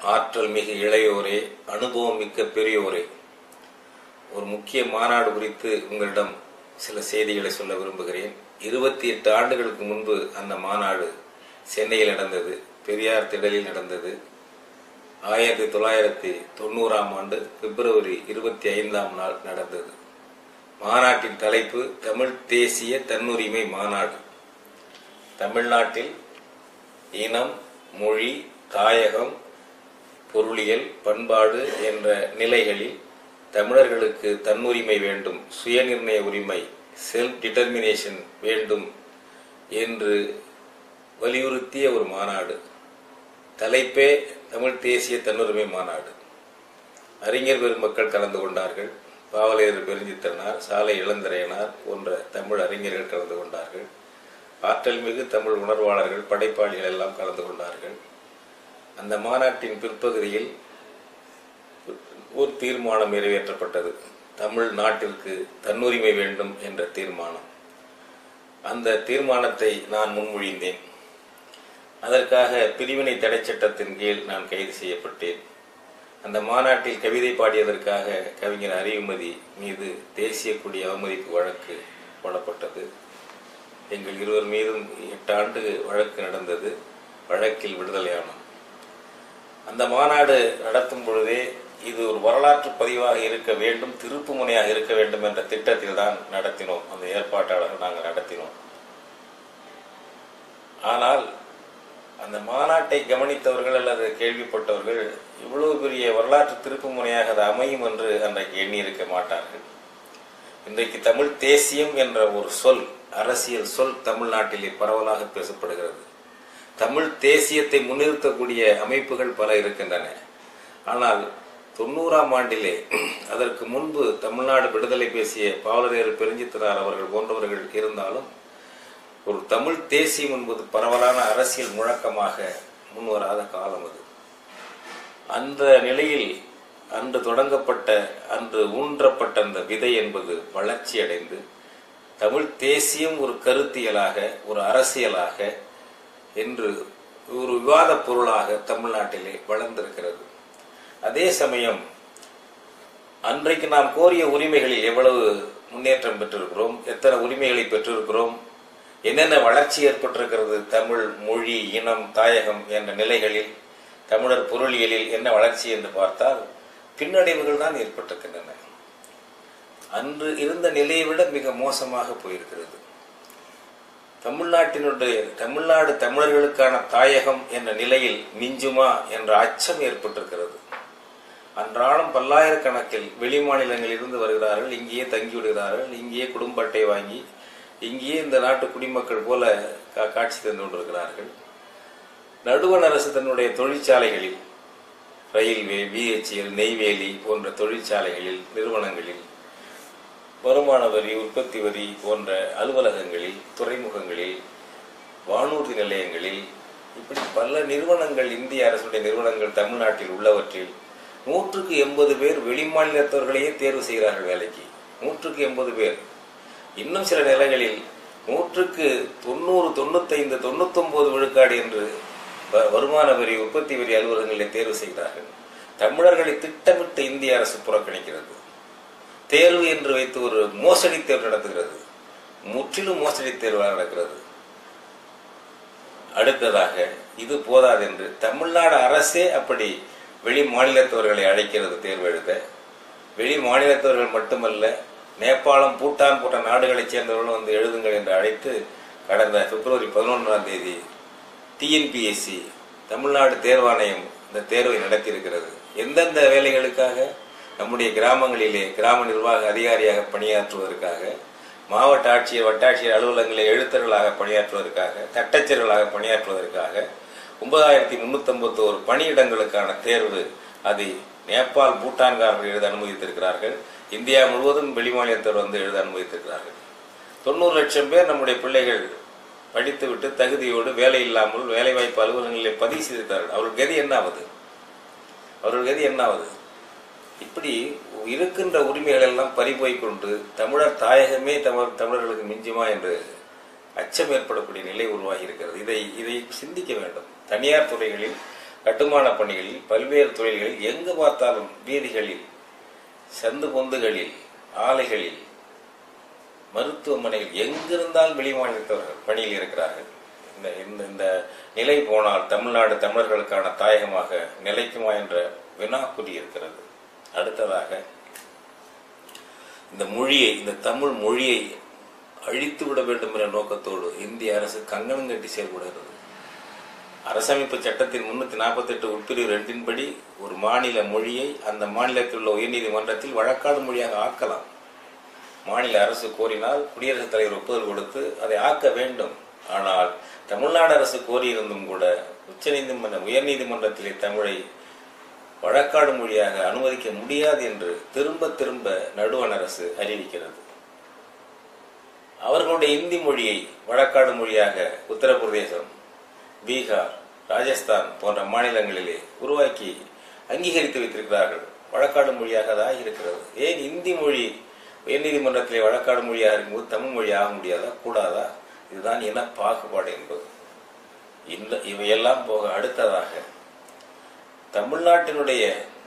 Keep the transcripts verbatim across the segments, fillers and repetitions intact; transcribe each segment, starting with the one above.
ஆற்றல் மிகு இளையோரே, அனுபவம் மிக்க பெரியோரே, ஒரு முக்கிய மாநாடு குறித்து உங்களிடம் சில செய்திகளை சொல்ல விரும்புகிறேன். இருபத்தி எட்டு ஆண்டுகளுக்கு முன்பு அந்த மாநாடு சென்னையில் நடந்தது, பெரியார் திடலில் நடந்தது. ஆயிரத்தி தொள்ளாயிரத்தி தொண்ணூறாம் ஆண்டு பிப்ரவரி இருபத்தி ஐந்தாம் நாள் நடந்தது. மாநாட்டின் தலைப்பு தமிழ் தேசிய தன்னுரிமை மாநாடு. தமிழ்நாட்டில் இனம், மொழி, தாயகம், பொருளியல், பண்பாடு என்ற நிலைகளில் தமிழர்களுக்கு தன்னுரிமை வேண்டும், சுயநிர்ணய உரிமை, செல்ஃப் டிட்டர்மினேஷன் வேண்டும் என்று வலியுறுத்திய ஒரு மாநாடு. தலைப்பே தமிழ் தேசிய தன்னுரிமை மாநாடு. அறிஞர் பெருமக்கள் கலந்து கொண்டார்கள். பாவலரேறு பெருஞ்சித்திரனார், சாலை இளந்திரையனார் போன்ற தமிழ் அறிஞர்கள் கலந்து கொண்டார்கள். ஆற்றல் மிகு தமிழ் உணர்வாளர்கள், படைப்பாளிகள் எல்லாம் கலந்து கொண்டார்கள். அந்த மாநாட்டின் பிற்பகுதியில் ஒரு தீர்மானம் நிறைவேற்றப்பட்டது. தமிழ் நாட்டிற்கு தன்னுரிமை வேண்டும் என்ற தீர்மானம். அந்த தீர்மானத்தை நான் முன்மொழிந்தேன். அதற்காக பிரிவினை தடை சட்டத்தின் கீழ் நான் கைது செய்யப்பட்டேன். அந்த மாநாட்டில் கவிதை பாடியதற்காக கவிஞர் அறிவுமதி மீது தேசிய கொடி அவமதிப்பு வழக்கு போடப்பட்டது. எங்கள் இருவர் மீதும் எட்டு ஆண்டு வழக்கு நடந்தது. வழக்கில் விடுதலையானோம். அந்த மாநாடு நடத்தும் பொழுதே இது ஒரு வரலாற்று பதிவாக இருக்க வேண்டும், திருப்பு முனையாக இருக்க வேண்டும் என்ற திட்டத்தில் தான் நடத்தினோம். அந்த ஏற்பாட்டாளர்கள் நாங்கள் நடத்தினோம். ஆனால் அந்த மாநாட்டை கவனித்தவர்கள் அல்லது கேள்விப்பட்டவர்கள் இவ்வளவு பெரிய வரலாற்று திருப்பு முனையாக அது அமையும் என்று அன்றைக்கு எண்ணி இருக்க மாட்டார்கள். இன்றைக்கு தமிழ் தேசியம் என்ற ஒரு சொல், அரசியல் சொல் தமிழ்நாட்டிலே பரவலாக பேசப்படுகிறது. தமிழ் தேசியத்தை முன்னிறுத்தக்கூடிய அமைப்புகள் பல இருக்கின்றன. ஆனால் தொண்ணூறாம் ஆண்டிலே, அதற்கு முன்பு தமிழ்நாடு விடுதலை பேசிய பாவலரேறு பெருஞ்சித்திரனார் அவர்கள் போன்றவர்கள் இருந்தாலும் ஒரு தமிழ் தேசியம் என்பது பரவலான அரசியல் முழக்கமாக முன்வராத காலம் அது. அந்த நிலையில் அன்று தொடங்கப்பட்ட, அன்று ஊன்றப்பட்ட அந்த விதை என்பது வளர்ச்சி அடைந்து தமிழ் தேசியம் ஒரு கருத்தியலாக, ஒரு அரசியலாக என்று ஒரு விவாத பொருளாக தமிழ்நாட்டிலே வளர்ந்திருக்கிறது. அதே சமயம் அன்றைக்கு நாம் கோரிய உரிமைகளில் எவ்வளவு முன்னேற்றம் பெற்றிருக்கிறோம், எத்தனை உரிமைகளை பெற்றிருக்கிறோம், என்னென்ன வளர்ச்சி ஏற்பட்டிருக்கிறது, தமிழ் மொழி, இனம், தாயகம் என்ற நிலைகளில், தமிழர் பொருளியலில் என்ன வளர்ச்சி என்று பார்த்தால் பின்னடைவுகள் தான் ஏற்பட்டிருக்கின்றன. அன்று இருந்த நிலையை விட மிக மோசமாக போயிருக்கிறது. தமிழ்நாட்டினுடைய தமிழ்நாடு தமிழர்களுக்கான தாயகம் என்ற நிலையில் மிஞ்சுமா என்ற அச்சம் ஏற்பட்டிருக்கிறது. அன்றாடம் பல்லாயிரக்கணக்கில் வெளி மாநிலங்களில் இருந்து வருகிறார்கள், இங்கேயே தங்கிவிடுகிறார்கள், இங்கேயே குடும்ப அட்டை வாங்கி இங்கேயே இந்த நாட்டு குடிமக்கள் போல காட்சி தந்து கொண்டிருக்கிறார்கள். நடுவண் அரசு தன்னுடைய தொழிற்சாலைகளில், ரயில்வே, பிஹெச்எல், நெய்வேலி போன்ற தொழிற்சாலைகளில், நிறுவனங்களில், வருமான வரி, உற்பத்தி வரி போன்ற அலுவலகங்களில், துறைமுகங்களில், வானூர்தி நிலையங்களில், இப்படி பல நிறுவனங்கள், இந்திய அரசுடைய நிறுவனங்கள் தமிழ்நாட்டில் உள்ளவற்றில் நூற்றுக்கு எண்பது பேர் வெளிமாநிலத்தவர்களையே தேர்வு செய்கிறார்கள் வேலைக்கு. நூற்றுக்கு எண்பது பேர். இன்னும் சில நிலைகளில் நூற்றுக்கு தொண்ணூறு, தொண்ணூத்தைந்து, தொண்ணூத்தி ஒன்பது விழுக்காடு என்று வருமான வரி, உற்பத்தி வரி அலுவலகங்களை தேர்வு செய்கிறார்கள். தமிழர்களை திட்டமிட்டு இந்திய அரசு புறக்கணிக்கிறது. தேர்வு என்று வைத்து ஒரு மோசடி தேர்வு நடத்துகிறது. முற்றிலும் மோசடி தேர்வாக நடக்கிறது. அடுத்ததாக இது போதாது என்று தமிழ்நாடு அரசே அப்படி வெளி மாநிலத்தவர்களை அழைக்கிறது தேர்வு எழுத. வெளி மாநிலத்தவர்கள் மட்டுமல்ல, நேபாளம், பூட்டான் போன்ற நாடுகளைச் சேர்ந்தவர்களும் வந்து எழுதுங்கள் என்று அழைத்து கடந்த பிப்ரவரி பதினொன்றாம் தேதி டிஎன்பிஎஸ்சி தமிழ்நாடு தேர்வாணையம் இந்த தேர்வை நடத்தியிருக்கிறது. எந்தெந்த வேலைகளுக்காக? நம்முடைய கிராமங்களிலே கிராம நிர்வாக அதிகாரியாக பணியாற்றுவதற்காக, மாவட்ட ஆட்சியர், வட்டாட்சியர் அலுவலகங்களில் எழுத்தர்களாக பணியாற்றுவதற்காக, தட்டச்சர்களாக பணியாற்றுவதற்காக ஒன்பதாயிரத்தி முன்னூத்தி ஐம்பத்தி ஒரு பணியிடங்களுக்கான தேர்வு அதை நேபாள், பூட்டான்காரர்கள் எழுத அனுமதித்திருக்கிறார்கள். இந்தியா முழுவதும் வெளிமாநிலத்தவர் வந்து எழுத அனுமதித்திருக்கிறார்கள். தொண்ணூறு லட்சம் பேர் நம்முடைய பிள்ளைகள் படித்துவிட்டு தகுதியோடு வேலை இல்லாமல் வேலைவாய்ப்பு அலுவலகங்களில் பதிவு செய்திருக்கிறார்கள். அவர்கள் கதி என்ன ஆவது? அவர்கள் கதி என்ன ஆவது? இப்படி இருக்கின்ற உரிமைகள் எல்லாம் பறிபோய் கொண்டு தமிழர் தாயகமே தமிழ் தமிழர்களுக்கு மிஞ்சுமா என்று அச்சம் ஏற்படக்கூடிய நிலை உருவாகி இருக்கிறது. இதை இதை சிந்திக்க வேண்டும். தனியார் துறைகளில் கட்டுமான பணிகளில், பல்வேறு தொழில்களில், எங்கு பார்த்தாலும் வீதிகளில், சந்து பொந்துகளில், ஆலைகளில், மருத்துவமனையில் எங்கிருந்தால் வெளிமாநிலத்தவர்கள் பணியில் இருக்கிறார்கள். இந்த இந்த நிலை போனால் தமிழ்நாடு தமிழர்களுக்கான தாயகமாக நிலைக்குமா என்ற வினாக்குறி இருக்கிறது. அடுத்ததாக இந்த மொழியை, இந்த தமிழ் மொழியை அழித்து விட வேண்டும் என்ற நோக்கத்தோடு இந்திய அரசு கங்கணம் கட்டி செயல்படுகிறது. அரசமைப்பு சட்டத்தின் முன்னூத்தி நாற்பத்தி எட்டு உட்பிரிவு ரெண்டின் படி ஒரு மாநில மொழியை அந்த மாநிலத்தில் உள்ள உயர்நீதிமன்றத்தில் வழக்காடு மொழியாக ஆக்கலாம். மாநில அரசு கோரினால் குடியரசுத் தலைவர் ஒப்புதல் கொடுத்து அதை ஆக்க வேண்டும். ஆனால் தமிழ்நாடு அரசு கோரியிருந்தும் கூட உச்ச நீதிமன்ற உயர்நீதிமன்றத்திலே தமிழை வழக்காடு மொழியாக அனுமதிக்க முடியாது என்று திரும்ப திரும்ப நடுவண் அரசு அறிவிக்கிறது. அவர்களுடைய இந்தி மொழியை வழக்காடு மொழியாக உத்தரப்பிரதேசம், பீகார், ராஜஸ்தான் போன்ற மாநிலங்களிலே உருவாக்கி அங்கீகரித்து வைத்திருக்கிறார்கள். வழக்காடு மொழியாக அது ஆகியிருக்கிறது. ஏன் இந்தி மொழி உயர்நீதிமன்றத்திலே வழக்காடு மொழியாக இருக்கும்போது தமிழ் மொழி ஆக முடியாதா, கூடாதா? இதுதான் இன பாகுபாடு என்பது. இந்த இவையெல்லாம் போக அடுத்ததாக தமிழ்நாட்டினுடைய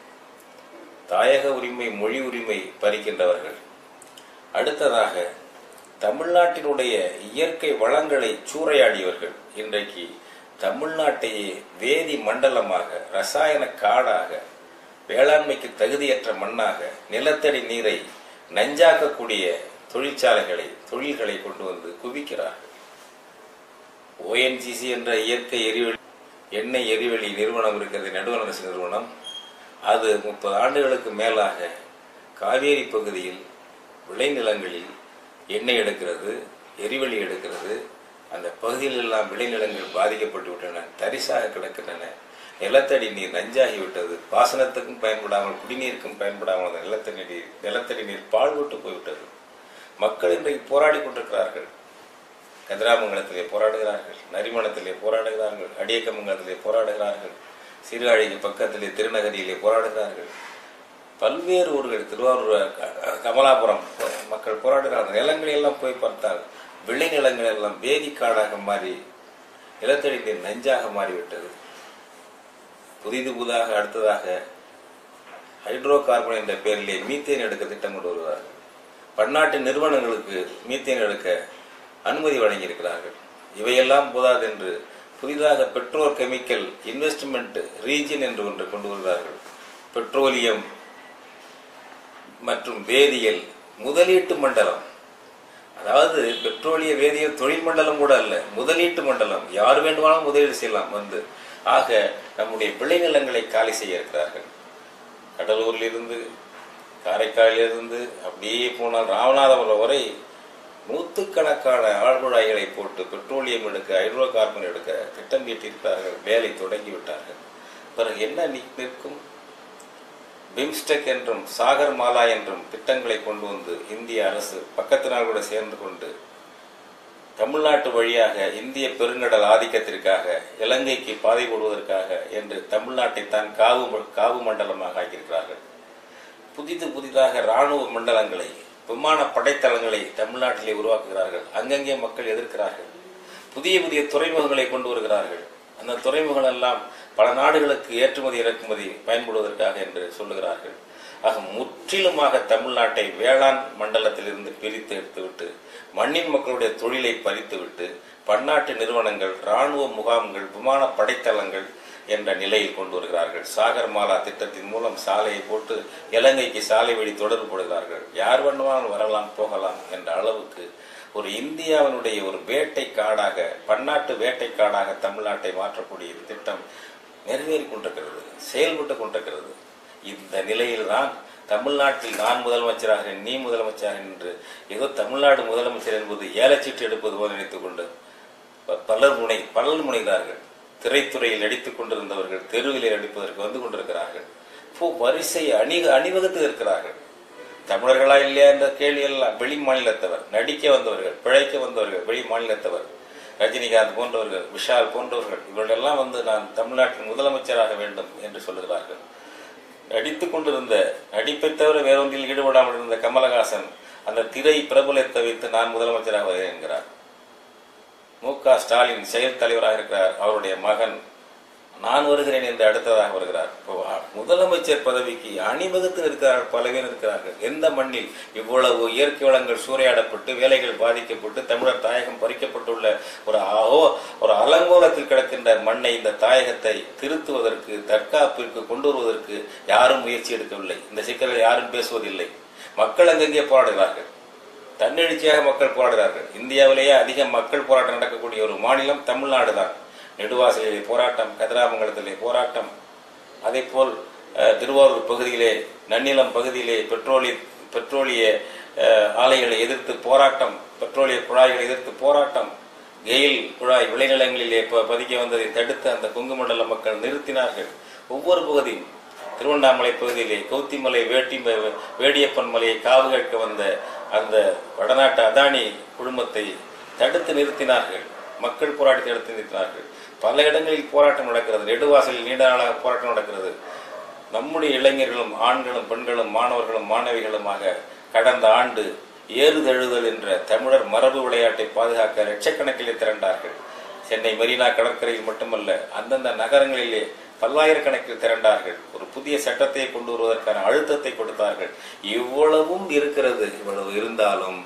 தாயக உரிமை, மொழி உரிமை பறிக்கின்றவர்கள், அடுத்ததாக தமிழ்நாட்டினுடைய இயற்கை வளங்களை சூறையாடியவர்கள் இன்றைக்கு தமிழ்நாட்டையே வேதி மண்டலமாக, ரசாயன காடாக, வேளாண்மைக்கு தகுதியற்ற மண்ணாக, நிலத்தடி நீரை நஞ்சாக்கக்கூடிய தொழிற்சாலைகளை, தொழில்களை கொண்டு வந்து குவிக்கிறார்கள். ஓஎன்ஜிசி என்ற இயற்கை எரிவெளி எண்ணெய் எரிவெளி நிறுவனம் இருக்கிறது, நடுவண் அரசு நிறுவனம். அது முப்பது ஆண்டுகளுக்கு மேலாக காவேரி பகுதியில் விளைநிலங்களில் எண்ணெய் எடுக்கிறது, எரிவெளி எடுக்கிறது. அந்த பகுதியில் எல்லாம் விளைநிலங்கள் பாதிக்கப்பட்டு விட்டன, தரிசாக கிடக்கின்றன. நிலத்தடி நீர் நஞ்சாகிவிட்டது. பாசனத்துக்கும் பயன்படாமல், குடிநீருக்கும் பயன்படாமல் அந்த நிலத்தடி நீர் நிலத்தடி நீர் பாழ்பட்டு போய்விட்டது. மக்கள் இன்றைக்கு போராடி கொண்டிருக்கிறார்கள். கதிராமங்கலத்திலே போராடுகிறார்கள், நரிமணத்திலே போராடுகிறார்கள், அடியக்கமங்கலத்திலே போராடுகிறார்கள், சீர்காழிக்கு பக்கத்திலே திருநகரியிலே போராடுகிறார்கள். பல்வேறு ஊர்கள், திருவாரூர், கமலாபுரம் மக்கள் போராடுகிறார்கள். நிலங்களை எல்லாம் போய் பார்த்தால் விளைநிலங்கள் எல்லாம் வேதிக்காடாக மாறி நிலத்தடி நீர் நஞ்சாக மாறிவிட்டது. புதிது புதாக அடுத்ததாக ஹைட்ரோ கார்பன் என்ற பெயரிலே மீத்தேன் எடுக்க திட்டம் கொண்டு வருகிறார்கள். பன்னாட்டு நிறுவனங்களுக்கு மீத்தேன் எடுக்க அனுமதி வழங்கியிருக்கிறார்கள். இவையெல்லாம் போதாது என்று புதிதாக பெட்ரோ கெமிக்கல் இன்வெஸ்ட்மெண்ட் ரீஜன் என்று ஒன்று கொண்டு வருகிறார்கள். பெட்ரோலியம் மற்றும் வேதியியல் முதலீட்டு மண்டலம். அதாவது பெட்ரோலிய வேதியியல் தொழில் மண்டலம் கூட அல்ல, முதலீட்டு மண்டலம். யார் வேண்டுமானாலும் முதலீடு செய்யலாம் வந்து. ஆக நம்முடைய விளைநிலங்களை காலி செய்ய இருக்கிறார்கள். கடலூரிலிருந்து, காரைக்காலிலிருந்து அப்படியே போனால் ராமநாதபுரம் வரை நூற்றுக்கணக்கான ஆழ்குழாய்களை போட்டு பெட்ரோலியம் எடுக்க, ஹைட்ரோ கார்பன் எடுக்க திட்டம் தீட்டியிருக்கிறார்கள். வேலை தொடங்கிவிட்டார்கள். பிறகு என்ன நிற்கும்? பிம்ஸ்டெக் என்றும் சாகர் மாலா என்றும் திட்டங்களை கொண்டு வந்து இந்திய அரசு பக்கத்து நாளோடு சேர்ந்து கொண்டு தமிழ்நாட்டு வழியாக இந்திய பெருங்கடல் ஆதிக்கத்திற்காக, இலங்கைக்கு பாதை போடுவதற்காக என்று தமிழ்நாட்டை தான் காவு காவு மண்டலமாக ஆக்கியிருக்கிறார்கள். புதிது புதிதாக இராணுவ மண்டலங்களை, விமான படைத்தளங்களை தமிழ்நாட்டிலே உருவாக்குகிறார்கள். அங்கங்கே மக்கள் எதிர்க்கிறார்கள். புதிய புதிய துறைமுகங்களை கொண்டு வருகிறார்கள். அந்த துறைமுகங்கள் எல்லாம் பல நாடுகளுக்கு ஏற்றுமதி இறக்குமதி பயன்படுவதற்காக என்று சொல்லுகிறார்கள். ஆக முற்றிலுமாக தமிழ்நாட்டை வேளாண் மண்டலத்திலிருந்து பிரித்து எடுத்துவிட்டு மண்ணின் மக்களுடைய தொழிலை பறித்துவிட்டு பன்னாட்டு நிறுவனங்கள், இராணுவ முகாம்கள், விமான படைத்தளங்கள் என்ற நிலையில் கொண்டு வருகிறார்கள். சாகர் மாலா திட்டத்தின் மூலம் சாலையை போட்டு இலங்கைக்கு சாலை வழி தொடர்பு போடுகிறார்கள். யார் வேண்டுமானாலும் வரலாம், போகலாம் என்ற அளவுக்கு ஒரு இந்தியாவினுடைய ஒரு வேட்டை காடாக, பன்னாட்டு வேட்டை காடாக தமிழ்நாட்டை மாற்றக்கூடிய திட்டம் நிறைவேறி கொண்டிருக்கிறது, செயல்பட்டு கொண்டிருக்கிறது. இந்த நிலையில்தான் தமிழ்நாட்டில் நான் முதலமைச்சராக, நீ முதலமைச்சராக என்று ஏதோ தமிழ்நாடு முதலமைச்சர் என்பது ஏலச்சீட்டு எடுப்பது போல நினைத்துக் கொண்டு பலர் முனை பலர் முனைகிறார்கள். திரைத்துறையில் நடித்துக் கொண்டிருந்தவர்கள் தெருவிலே நடிப்பதற்கு வந்து கொண்டிருக்கிறார்கள். இப்போ வரிசை அணி அணிவகுத்து இருக்கிறார்கள். தமிழர்களா இல்லையா என்ற கேள்வி எல்லாம் வெளி மாநிலத்தவர், நடிக்க வந்தவர்கள், பிழைக்க வந்தவர்கள் வெளி மாநிலத்தவர், ரஜினிகாந்த் போன்றவர்கள், விஷால் போன்றவர்கள், இவர்களெல்லாம் வந்து நான் தமிழ்நாட்டின் முதலமைச்சராக வேண்டும் என்று சொல்லுகிறார்கள். நடித்துக் கொண்டிருந்த, நடிப்பை தவிர வேறொன்றில் ஈடுபடாமல் இருந்த கமலஹாசன் அந்த திரை பிரபலத்தை வைத்து நான் முதலமைச்சராக வருகிறேன் என்கிறார். மு க ஸ்டாலின் செயல் தலைவராக இருக்கிறார். அவருடைய மகன் நான் வருகிறேன் என்று அடுத்ததாக வருகிறார். முதலமைச்சர் பதவிக்கு அணிவகுத்து இருக்கிறார்கள், பல பேர் இருக்கிறார்கள். எந்த மண்ணில் இவ்வளவு இயற்கை வளங்கள் சூறையாடப்பட்டு வேலைகள் பாதிக்கப்பட்டு தமிழர் தாயகம் பறிக்கப்பட்டுள்ள ஒரு ஒரு அலங்கோலத்தில் கிடக்கின்ற மண்ணை, இந்த தாயகத்தை திருத்துவதற்கு, தற்காப்பிற்கு கொண்டு வருவதற்கு யாரும் முயற்சி எடுக்கவில்லை. இந்த சிக்கலை யாரும் பேசுவதில்லை. மக்கள் அங்கங்கே போராடுகிறார்கள், தன்னெழுச்சியாக மக்கள் போராடுகிறார்கள். இந்தியாவிலேயே அதிக மக்கள் போராட்டம் நடக்கக்கூடிய ஒரு மாநிலம் தமிழ்நாடு தான். நெடுவாசலிலே போராட்டம், கதிராமங்கலத்திலே போராட்டம், அதே போல் திருவாரூர் பகுதியிலே, நன்னிலம் பகுதியிலே பெட்ரோலிய பெட்ரோலிய ஆலைகளை எதிர்த்து போராட்டம், பெட்ரோலிய குழாய்களை எதிர்த்து போராட்டம், கெயில் குழாய் விளைநிலங்களிலே பதிக்க வந்ததை தடுத்து அந்த கொங்கு மண்டல மக்கள் நிறுத்தினார்கள். ஒவ்வொரு பகுதியும், திருவண்ணாமலை பகுதியிலே கௌத்திமலை வேட்டி வேடியப்பன் மலையை காவு கேட்க வந்த அந்த வடநாட்டு அதானி குழுமத்தை தடுத்து நிறுத்தினார்கள். மக்கள் போராட்டத்தை தடுத்து நிறுத்தினார்கள். பல இடங்களில் போராட்டம் நடக்கிறது. நெடுவாசலில் நீண்ட நாளாக போராட்டம் நடக்கிறது. நம்முடைய இளைஞர்களும் ஆண்களும் பெண்களும் மாணவர்களும் மாணவிகளுமாக கடந்த ஆண்டு ஏறுதழுதல் என்ற தமிழர் மரபு விளையாட்டை பாதுகாக்க லட்சக்கணக்கிலே திரண்டார்கள். சென்னை மெரினா கடற்கரையில் மட்டுமல்ல, அந்தந்த நகரங்களிலே பல்லாயிரக்கணக்கில் திரண்டார்கள். ஒரு புதிய சட்டத்தை கொண்டு வருவதற்கான அழுத்தத்தை கொடுத்தார்கள். இவ்வளவும் இருக்கிறது. இவ்வளவு இருந்தாலும்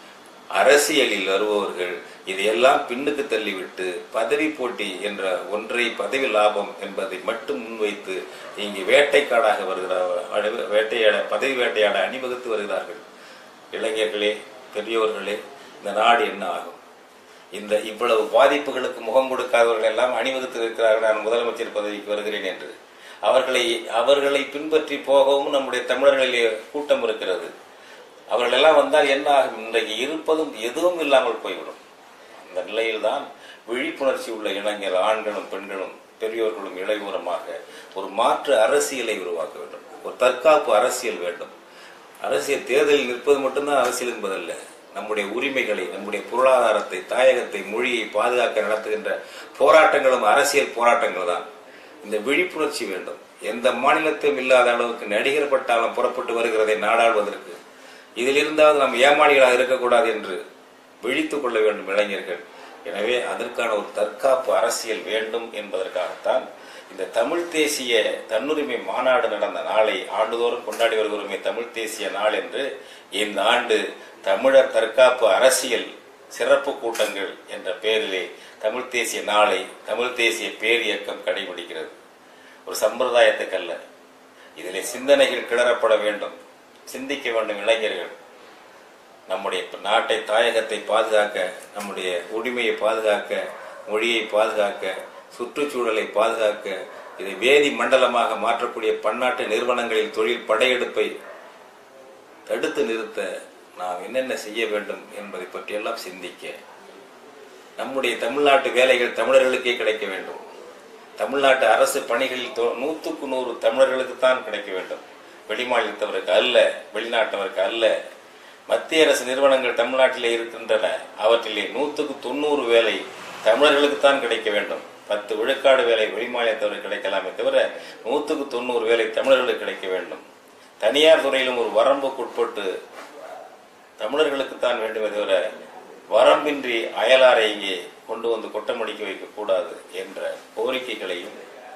அரசியலில் வருபவர்கள் இதையெல்லாம் பின்னுக்கு தள்ளிவிட்டு பதவி போட்டி என்ற ஒன்றை, பதவி லாபம் என்பதை மட்டும் முன்வைத்து இங்கு வேட்டைக்காடாக வருகிறார், வேட்டையாட பதவி வேட்டையாட அணிவகுத்து வருகிறார்கள். இளைஞர்களே, பெரியோர்களே, இந்த நாடு என்ன ஆகும்? இந்த இவ்வளவு பாதிப்புகளுக்கு முகம் கொடுக்காதவர்கள் எல்லாம் அணிவகுத்து இருக்கிறார்கள். நான் முதலமைச்சர் பதவிக்கு வருகிறேன் என்று அவர்களை அவர்களை பின்பற்றி போகவும் நம்முடைய தமிழர்களிலே கூட்டம் இருக்கிறது. அவர்கள் எல்லாம் வந்தால் என்ன ஆகும்? இன்றைக்கு இருப்பதும் எதுவும் இல்லாமல் போய்விடும். இந்த நிலையில்தான் விழிப்புணர்ச்சி உள்ள இளைஞர் ஆண்களும் பெண்களும் பெரியோர்களும் இளையோரமாக ஒரு மாற்று அரசியலை உருவாக்க வேண்டும். ஒரு தற்காப்பு அரசியல் வேண்டும். அரசியல் தேர்தலில் நிற்பது மட்டும்தான் அரசியல் என்பதல்ல. நம்முடைய உரிமைகளை, நம்முடைய பொருளாதாரத்தை, தாயகத்தை, மொழியை பாதுகாக்க நடத்துகின்ற போராட்டங்களும் அரசியல் போராட்டங்கள் தான். இந்த விழிப்புணர்ச்சி வேண்டும். எந்த மாநிலத்திலும் இல்லாத அளவுக்கு நடிகர் பட்டாளம் புறப்பட்டு வருகிறதை நாடாளுவதற்கு. இதில் இருந்தால் நாம் ஏமாளிகளாக இருக்கக்கூடாது என்று விழித்துக் கொள்ள வேண்டும் இளைஞர்கள். எனவே அதற்கான ஒரு தற்காப்பு அரசியல் வேண்டும் என்பதற்காகத்தான் இந்த தமிழ் தேசிய தன்னுரிமை மாநாடு நடந்த நாளை ஆண்டுதோறும் கொண்டாடி வருகிறோமே தமிழ் தேசிய நாள் என்று இந்த ஆண்டு தமிழர் தற்காப்பு அரசியல் சிறப்பு கூட்டங்கள் என்ற பெயரிலே தமிழ் தேசிய நாளை தமிழ் தேசிய பேரியக்கம் கடைபிடிக்கிறது. ஒரு சம்பிரதாயத்துக்கல்ல, இதிலே சிந்தனைகள் கிளறப்பட வேண்டும். சிந்திக்க வேண்டும் இளைஞர்கள். நம்முடைய நாட்டை, தாயகத்தை பாதுகாக்க, நம்முடைய உரிமையை பாதுகாக்க, மொழியை பாதுகாக்க, சுற்றுச்சூழலை பாதுகாக்க, இதை வேதி மண்டலமாக மாற்றக்கூடிய பன்னாட்டு நிறுவனங்களில் தொழில் படையெடுப்பை தடுத்து நிறுத்த நாம் என்னென்ன செய்ய வேண்டும் என்பதை பற்றியெல்லாம் சிந்திக்க, நம்முடைய தமிழ்நாட்டு வேலைகள் தமிழர்களுக்கே கிடைக்க வேண்டும். தமிழ்நாட்டு அரசு பணிகளில் நூற்றுக்கு நூறு தமிழர்களுக்கு தான் கிடைக்க வேண்டும், வெளிமாநிலத்தவருக்கு அல்ல, வெளிநாட்டவருக்கு அல்ல. மத்திய அரசு நிறுவனங்கள் தமிழ்நாட்டிலே இருக்கின்றன. அவற்றிலே நூற்றுக்கு தொண்ணூறு வேலை தமிழர்களுக்குத்தான் கிடைக்க வேண்டும். பத்து விழுக்காடு வேலை வெளிமாநிலத்தவருக்கு கிடைக்கலாமே தவிர நூற்றுக்கு தொண்ணூறு வேலை தமிழர்களுக்கு கிடைக்க வேண்டும். தனியார் துறையிலும் ஒரு வரம்புக்குட்பட்டு தமிழர்களுக்குத்தான் வேண்டுமே தவிர வரம்பின்றி அயலாரை இங்கே கொண்டு வந்து கொட்டமடிக்க வைக்கக்கூடாது என்ற கோரிக்கைகளையும்,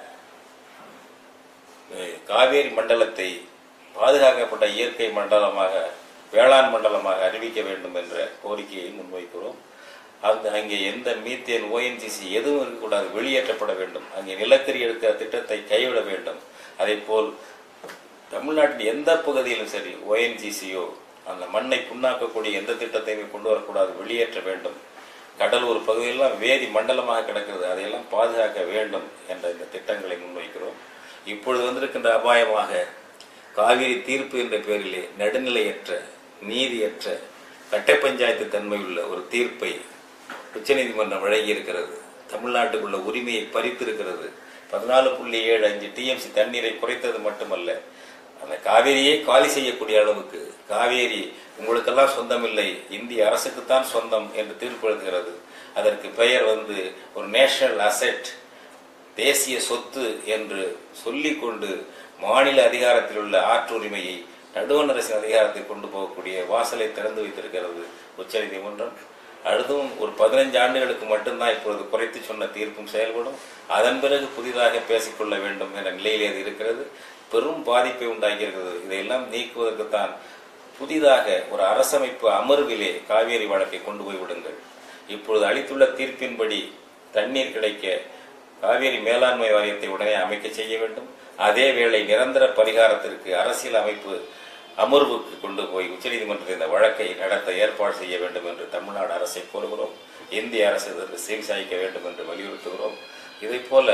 காவேரி மண்டலத்தை பாதுகாக்கப்பட்ட இயற்கை மண்டலமாக, வேளாண் மண்டலமாக அறிவிக்க வேண்டும் என்ற கோரிக்கையை முன்வைக்கிறோம். அந்த அங்கே எந்த மீத்தேன், ஓஎன்ஜிசி எதுவும் இருக்கக்கூடாது, வெளியேற்றப்பட வேண்டும். அங்கே நிலக்கரி எடுக்கிற திட்டத்தை கைவிட வேண்டும். அதே போல் தமிழ்நாட்டின் எந்த பகுதியிலும் சரி ஓஎன்ஜிசியோ அந்த மண்ணை புண்ணாக்கக்கூடிய எந்த திட்டத்தையுமே கொண்டு வரக்கூடாது, வெளியேற்ற வேண்டும். கடலூர் பகுதியெல்லாம் வேதி மண்டலமாக கிடக்கிறது, அதையெல்லாம் பாதுகாக்க வேண்டும் என்ற இந்த திட்டங்களை முன்வைக்கிறோம். இப்பொழுது வந்திருக்கின்ற அபாயமாக காவிரி தீர்ப்பு என்ற பெயரிலே நடுநிலையற்ற, நீதியற்ற, கட்டை பஞ்சாயத்து தன்மையுள்ள ஒரு தீர்ப்பை உச்சநீதிமன்றம் வழங்கியிருக்கிறது. தமிழ்நாட்டுக்குள்ள உரிமையை பறித்திருக்கிறது. பதினாலு புள்ளி ஏழு அஞ்சு டிஎம்சி தண்ணீரை குறைத்தது மட்டுமல்ல, அந்த காவேரியை காலி செய்யக்கூடிய அளவுக்கு, காவேரி உங்களுக்கெல்லாம் சொந்தம் இல்லை, இந்திய அரசுக்குத்தான் சொந்தம் என்று தீர்ப்பு எழுதுகிறது. அதற்கு பெயர் வந்து ஒரு நேஷனல் அசெட், தேசிய சொத்து என்று சொல்லிக்கொண்டு மாநில அதிகாரத்தில் உள்ள ஆற்றுரிமையை நடுவண் அரசின் அதிகாரத்தை கொண்டு போகக்கூடிய வாசலை திறந்து வைத்திருக்கிறது உச்சநீதிமன்றம். அடுத்தும் ஒரு பதினைஞ்சு ஆண்டுகளுக்கு மட்டும்தான் இப்பொழுது குறைத்து சொன்ன தீர்ப்பும் செயல்படும். அதன் பிறகு புதிதாக பேசிக்கொள்ள வேண்டும் என்ற நிலையிலே அது இருக்கிறது. பெரும் பாதிப்பை உண்டாகியிருக்கிறது. இதையெல்லாம் நீக்குவதற்குத்தான் புதிதாக ஒரு அரசமைப்பு அமர்விலே காவேரி வழக்கை கொண்டு போய் விடுங்கள். இப்பொழுது அளித்துள்ள தீர்ப்பின்படி தண்ணீர் கிடைக்க காவேரி மேலாண்மை வாரியத்தை உடனே அமைக்க செய்ய வேண்டும். அதே வேளை நிரந்தர பரிகாரத்திற்கு அரசியல் அமைப்பு அமர்வுக்கு கொண்டு போய் உச்சநீதிமன்றத்தில் இந்த வழக்கை நடத்த ஏற்பாடு செய்ய வேண்டும் என்று தமிழ்நாடு அரசை கோருகிறோம். இந்திய அரசு இதற்கு செவி சாய்க்க வேண்டும் என்று வலியுறுத்துகிறோம். இதை போல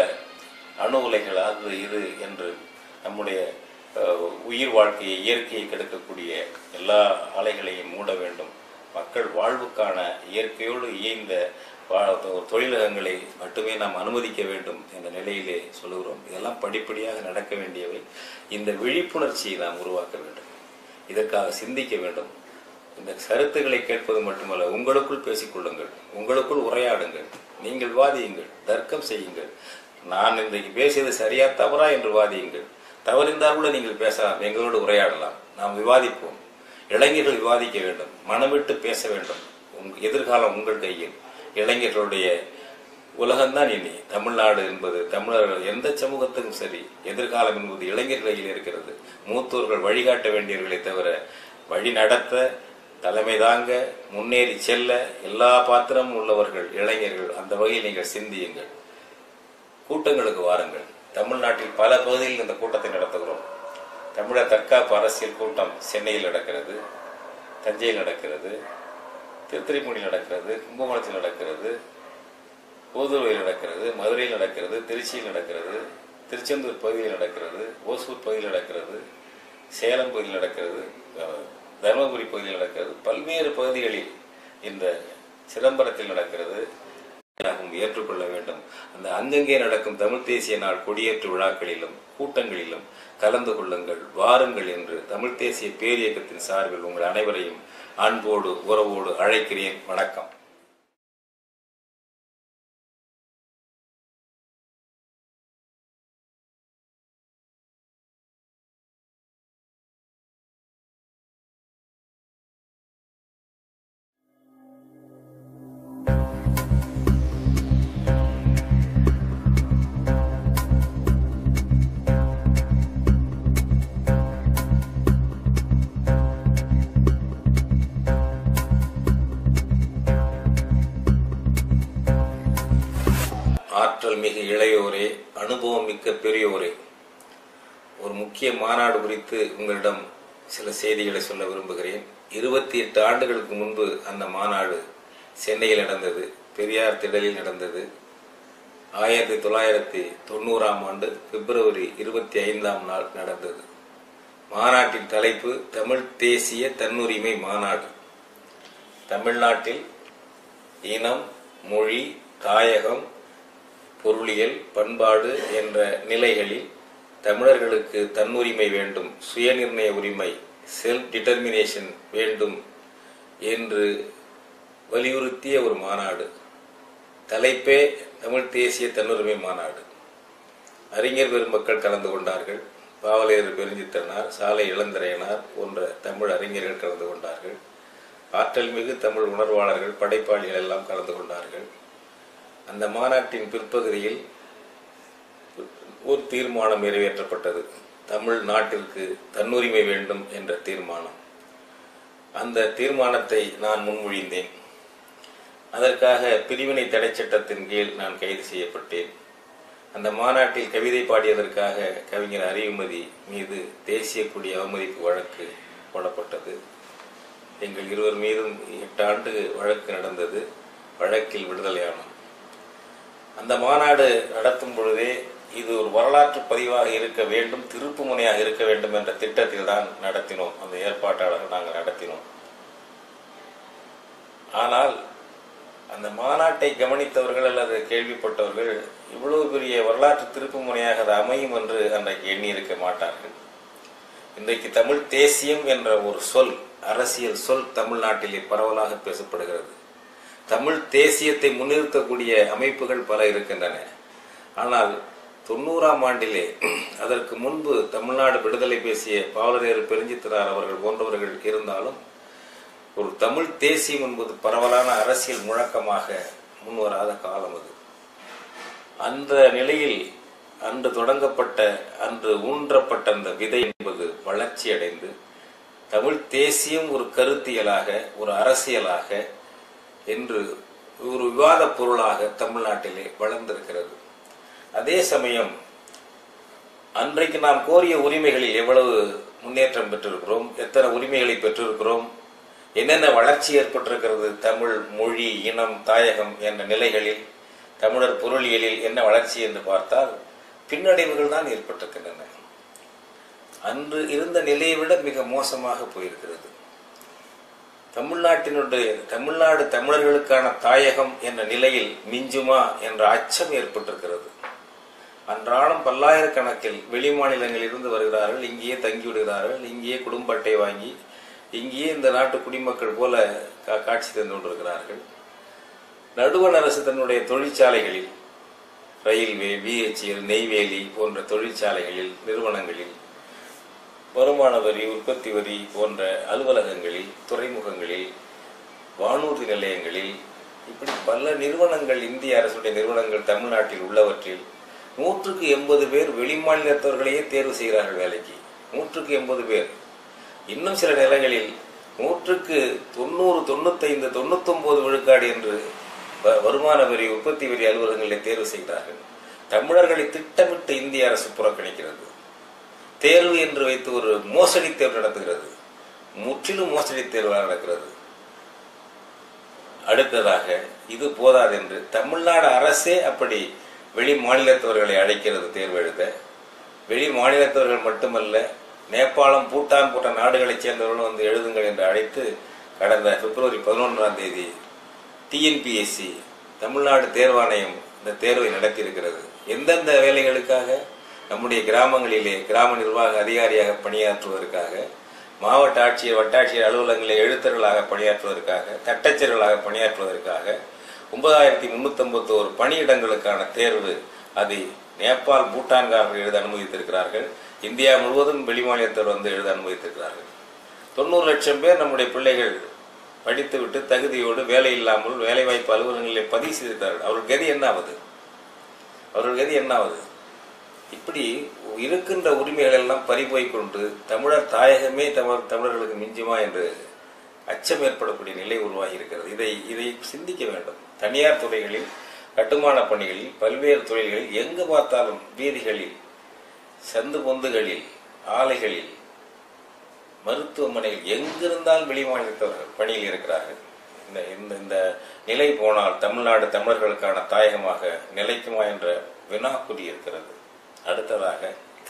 அணு உலைகள் அது இது என்று நம்முடைய உயிர் வாழ்க்கையை இயற்கையை கெடுக்கக்கூடிய எல்லா ஆலைகளையும் மூட வேண்டும். மக்கள் வாழ்வுக்கான இயற்கையோடு இயைந்த தொழிலகங்களை மட்டுமே நாம் அனுமதிக்க வேண்டும் என்ற நிலையிலே சொல்லுகிறோம். இதெல்லாம் படிப்படியாக நடக்க வேண்டியவை. இந்த விழிப்புணர்ச்சியை நாம் உருவாக்க வேண்டும். இதற்காக சிந்திக்க வேண்டும். இந்த கருத்துக்களை கேட்பது மட்டுமல்ல, உங்களுக்குள் பேசிக்கொள்ளுங்கள், உங்களுக்குள் உரையாடுங்கள், நீங்கள் வாதியுங்கள், தர்க்கம் செய்யுங்கள். நான் இன்றைக்கு பேசியது சரியா தவறா என்று வாதியுங்கள். தவறிந்தால் கூட நீங்கள் பேசலாம், எங்களோடு உரையாடலாம், நாம் விவாதிப்போம். இளைஞர்கள் விவாதிக்க வேண்டும், மனமிட்டு பேச வேண்டும். எதிர்காலம் உங்கள் கையில். இளைஞர்களுடைய உலகம்தான் இனி. தமிழ்நாடு என்பது தமிழர்கள் எந்த சமூகத்துக்கும் சரி, எதிர்காலம் என்பது இளைஞர்களில் இருக்கிறது. மூத்தோர்கள் வழிகாட்ட வேண்டியவர்களை தவிர வழி நடத்த, தலைமை தாங்க, முன்னேறி செல்ல எல்லா பாத்திரமும் உள்ளவர்கள் இளைஞர்கள். அந்த வகையில் நீங்கள் சிந்தியுங்கள். கூட்டங்களுக்கு வாருங்கள். தமிழ்நாட்டில் பல பகுதிகளில் இந்த கூட்டத்தை நடத்துகிறோம். தமிழர் தற்காப்பு அரசியல் கூட்டம் சென்னையில் நடக்கிறது, தஞ்சையில் நடக்கிறது, திருத்துறைப்பூண்டியில் நடக்கிறது, கும்பகோணத்தில் நடக்கிறது, கோதுரையில் நடக்கிறது, மதுரையில் நடக்கிறது, திருச்சியில் நடக்கிறது, திருச்செந்தூர் பகுதியில் நடக்கிறது, ஓசூர் பகுதியில் நடக்கிறது, சேலம் பகுதியில் நடக்கிறது, தருமபுரி பகுதியில் நடக்கிறது, பல்வேறு பகுதிகளில் இந்த சிதம்பரத்தில் நடக்கிறது. ஏற்றுக்கொள்ள வேண்டும். அந்த அங்கங்கே நடக்கும் தமிழ் தேசிய நாள் கொடியேற்று விழாக்களிலும் கூட்டங்களிலும் கலந்து கொள்ளுங்கள், வாருங்கள் என்று தமிழ் தேசிய பேரியக்கத்தின் சார்பில் உங்கள் அனைவரையும் அன்போடு உறவோடு அழைக்கிறேன். வணக்கம். ஆற்றல் மிகு இளையோரே, அனுபவம் மிக்க பெரியோரே, ஒரு முக்கிய மாநாடு குறித்து உங்களிடம் சில செய்திகளை சொல்ல விரும்புகிறேன். இருபத்தி எட்டு ஆண்டுகளுக்கு முன்பு அந்த மாநாடு சென்னையில் நடந்தது, பெரியார் திடலில் நடந்தது. ஆயிரத்தி தொள்ளாயிரத்தி தொண்ணூறாம் ஆண்டு பிப்ரவரி இருபத்தி ஐந்தாம் நாள் நடந்தது. மாநாட்டின் தலைப்பு தமிழ் தேசிய தன்னுரிமை மாநாடு. தமிழ்நாட்டில் இனம், மொழி, தாயகம், பொருளியல், பண்பாடு என்ற நிலைகளில் தமிழர்களுக்கு தன்னுரிமை வேண்டும், சுயநிர்ணய உரிமை, செல்ஃப் டிட்டர்மினேஷன் வேண்டும் என்று வலியுறுத்திய ஒரு மாநாடு. தலைப்பே தமிழ் தேசிய தன்னுரிமை மாநாடு. அறிஞர் பெருமக்கள் கலந்து கொண்டார்கள். பாவலேறு பெருஞ்சித்திரனார், சாலை இளந்திரையனார் போன்ற தமிழ் அறிஞர்கள் கலந்து கொண்டார்கள். ஆற்றல் மிகு தமிழ் உணர்வாளர்கள், படைப்பாளிகள் எல்லாம் கலந்து கொண்டார்கள். அந்த மாநாட்டின் பிற்பகுதியில் ஒரு தீர்மானம் நிறைவேற்றப்பட்டது. தமிழ் நாட்டிற்கு தன்னுரிமை வேண்டும் என்ற தீர்மானம். அந்த தீர்மானத்தை நான் முன்மொழிந்தேன். அதற்காக பிரிவினை தடை சட்டத்தின் கீழ் நான் கைது செய்யப்பட்டேன். அந்த மாநாட்டில் கவிதை பாடியதற்காக கவிஞர் அறிவுமதி மீது தேசிய கொடி அவமதிப்பு வழக்கு போடப்பட்டது. எங்கள் இருவர் மீதும் எட்டு ஆண்டு வழக்கு நடந்தது. வழக்கில் விடுதலையானோம். அந்த மாநாடு நடத்தும் பொழுதே இது ஒரு வரலாற்று பதிவாக இருக்க வேண்டும், திருப்பு முனையாக இருக்க வேண்டும் என்ற திட்டத்தில் தான் நடத்தினோம். அந்த ஏற்பாட்டாளர்கள் நாங்கள் நடத்தினோம். ஆனால் அந்த மாநாட்டை கவனித்தவர்கள் அல்லது கேள்விப்பட்டவர்கள் இவ்வளவு பெரிய வரலாற்று திருப்பு முனையாக அது அமையும் என்று அன்றைக்கு எண்ணி இருக்க மாட்டார்கள். இன்றைக்கு தமிழ் தேசியம் என்ற ஒரு சொல், அரசியல் சொல் தமிழ்நாட்டிலே பரவலாக பேசப்படுகிறது. தமிழ் தேசியத்தை முன்னிறுத்தக்கூடிய அமைப்புகள் பல இருக்கின்றன. ஆனால் தொண்ணூறாம் ஆண்டிலே அதற்கு முன்பு தமிழ்நாடு விடுதலை பேசிய பாவலரேறு பெருஞ்சித்திரார் அவர்கள் போன்றவர்கள் இருந்தாலும் ஒரு தமிழ் தேசியம் என்பது பரவலான அரசியல் முழக்கமாக முன்வராத காலம் அது. அந்த நிலையில் அன்று தொடங்கப்பட்ட அன்று ஊன்றப்பட்ட அந்த விதை என்பது வளர்ச்சி அடைந்து தமிழ் தேசியம் ஒரு கருத்தியலாக ஒரு அரசியலாக என்று ஒரு விவாத பொருளாக தமிழ்நாட்டிலே வளர்ந்திருக்கிறது. அதே சமயம் அன்றைக்கு நாம் கோரிய உரிமைகளில் எவ்வளவு முன்னேற்றம் பெற்றிருக்கிறோம், எத்தனை உரிமைகளை பெற்றிருக்கிறோம், என்னென்ன வளர்ச்சி ஏற்பட்டிருக்கிறது, தமிழ் மொழி இனம் தாயகம் என்ற நிலைகளில் தமிழர் பொருளியலில் என்ன வளர்ச்சி என்று பார்த்தால் பின்னடைவுகள் தான் ஏற்பட்டிருக்கின்றன. அன்று இருந்த நிலையை விட மிக மோசமாக போயிருக்கிறது. தமிழ்நாட்டினுடைய தமிழ்நாடு தமிழர்களுக்கான தாயகம் என்ற நிலையில் மிஞ்சுமா என்ற அச்சம் ஏற்பட்டிருக்கிறது. அன்றாடம் பல்லாயிரக்கணக்கில் வெளி மாநிலங்களில் இருந்து வருகிறார்கள், இங்கேயே தங்கி விடுகிறார்கள், இங்கேயே குடும்ப அட்டை வாங்கி இங்கேயே இந்த நாட்டு குடிமக்கள் போல காட்சி தந்து கொண்டிருக்கிறார்கள். நடுவண் அரசு தன்னுடைய தொழிற்சாலைகளில் ரயில்வே, பிஹெச்எல், நெய்வேலி போன்ற தொழிற்சாலைகளில் நிறுவனங்களில் வருமான வரி, உற்பத்தி வரி போன்ற அலுவலகங்களில், துறைமுகங்களில், வானூர்தி நிலையங்களில் இப்படி பல நிறுவனங்கள், இந்திய அரசுடைய நிறுவனங்கள் தமிழ்நாட்டில் உள்ளவற்றில் நூற்றுக்கு எண்பது பேர் வெளிமாநிலத்தவர்களையே தேர்வு செய்கிறார்கள் வேலைக்கு. நூற்றுக்கு எண்பது பேர். இன்னும் சில நிலைகளில் நூற்றுக்கு தொண்ணூறு தொண்ணூத்தைந்து தொண்ணூத்தி ஒன்பது விழுக்காடு என்று வருமான வரி, உற்பத்தி வரி அலுவலகங்களை தேர்வு செய்கிறார்கள். தமிழர்களை திட்டமிட்டு இந்திய அரசு புறக்கணிக்கிறது. தேர்வு என்று வைத்து ஒரு மோசடி தேர்வு நடத்துகிறது. முற்றிலும் மோசடி தேர்வாக நடக்கிறது. அடுத்ததாக இது போதாது என்று தமிழ்நாடு அரசே அப்படி வெளி மாநிலத்தவர்களை அழைக்கிறது தேர்வு எழுத. வெளி மாநிலத்தவர்கள் மட்டுமல்ல, நேபாளம், பூட்டான் போன்ற நாடுகளைச் சேர்ந்தவர்களும் வந்து எழுதுங்கள் என்று அழைத்து கடந்த பிப்ரவரி பதினொன்றாம் தேதி டிஎன்பிஎஸ்சி தமிழ்நாடு தேர்வாணையம் இந்த தேர்வை நடத்தியிருக்கிறது. எந்தெந்த வேலைகளுக்காக? நம்முடைய கிராமங்களிலே கிராம நிர்வாக அதிகாரியாக பணியாற்றுவதற்காக, மாவட்ட ஆட்சியர் வட்டாட்சியர் அலுவலகங்களில் எழுத்தர்களாக பணியாற்றுவதற்காக, தட்டச்சர்களாக பணியாற்றுவதற்காக ஒன்பதாயிரத்தி முன்னூத்தி ஐம்பத்தி ஒரு பணியிடங்களுக்கான தேர்வு அதை நேபாள், பூட்டான்காரர்கள் எழுத அனுமதித்திருக்கிறார்கள். இந்தியா முழுவதும் வெளிமாநிலத்தவர் வந்து எழுத அனுமதித்திருக்கிறார்கள். தொண்ணூறு லட்சம் பேர் நம்முடைய பிள்ளைகள் படித்துவிட்டு தகுதியோடு வேலை இல்லாமல் வேலைவாய்ப்பு அலுவலகங்களிலே பதிவு செய்திருக்கிறார்கள். அவர்கள் கதி என்னாவது? அவர்கள் கதி என்னாவது? இப்படி இருக்கின்ற உரிமைகள் எல்லாம் பறிபோய் கொண்டு தமிழர் தாயகமே தமிழ் தமிழர்களுக்கு மிஞ்சுமா என்று அச்சம் ஏற்படக்கூடிய நிலை உருவாகி இருக்கிறது. இதை இதை சிந்திக்க வேண்டும். தனியார் துறைகளில், கட்டுமான பணிகளில், பல்வேறு தொழில்களில் எங்கு பார்த்தாலும் வீதிகளில், சந்து பொந்துகளில், ஆலைகளில், மருத்துவமனையில் எங்கிருந்தால் வெளிமாநிலத்தவர்கள் பணியில் இருக்கிறார்கள். இந்த இந்த நிலை போனால் தமிழ்நாடு தமிழர்களுக்கான தாயகமாக நிலைக்குமா என்ற வினாக்குறி இருக்கிறது. அடுத்ததாக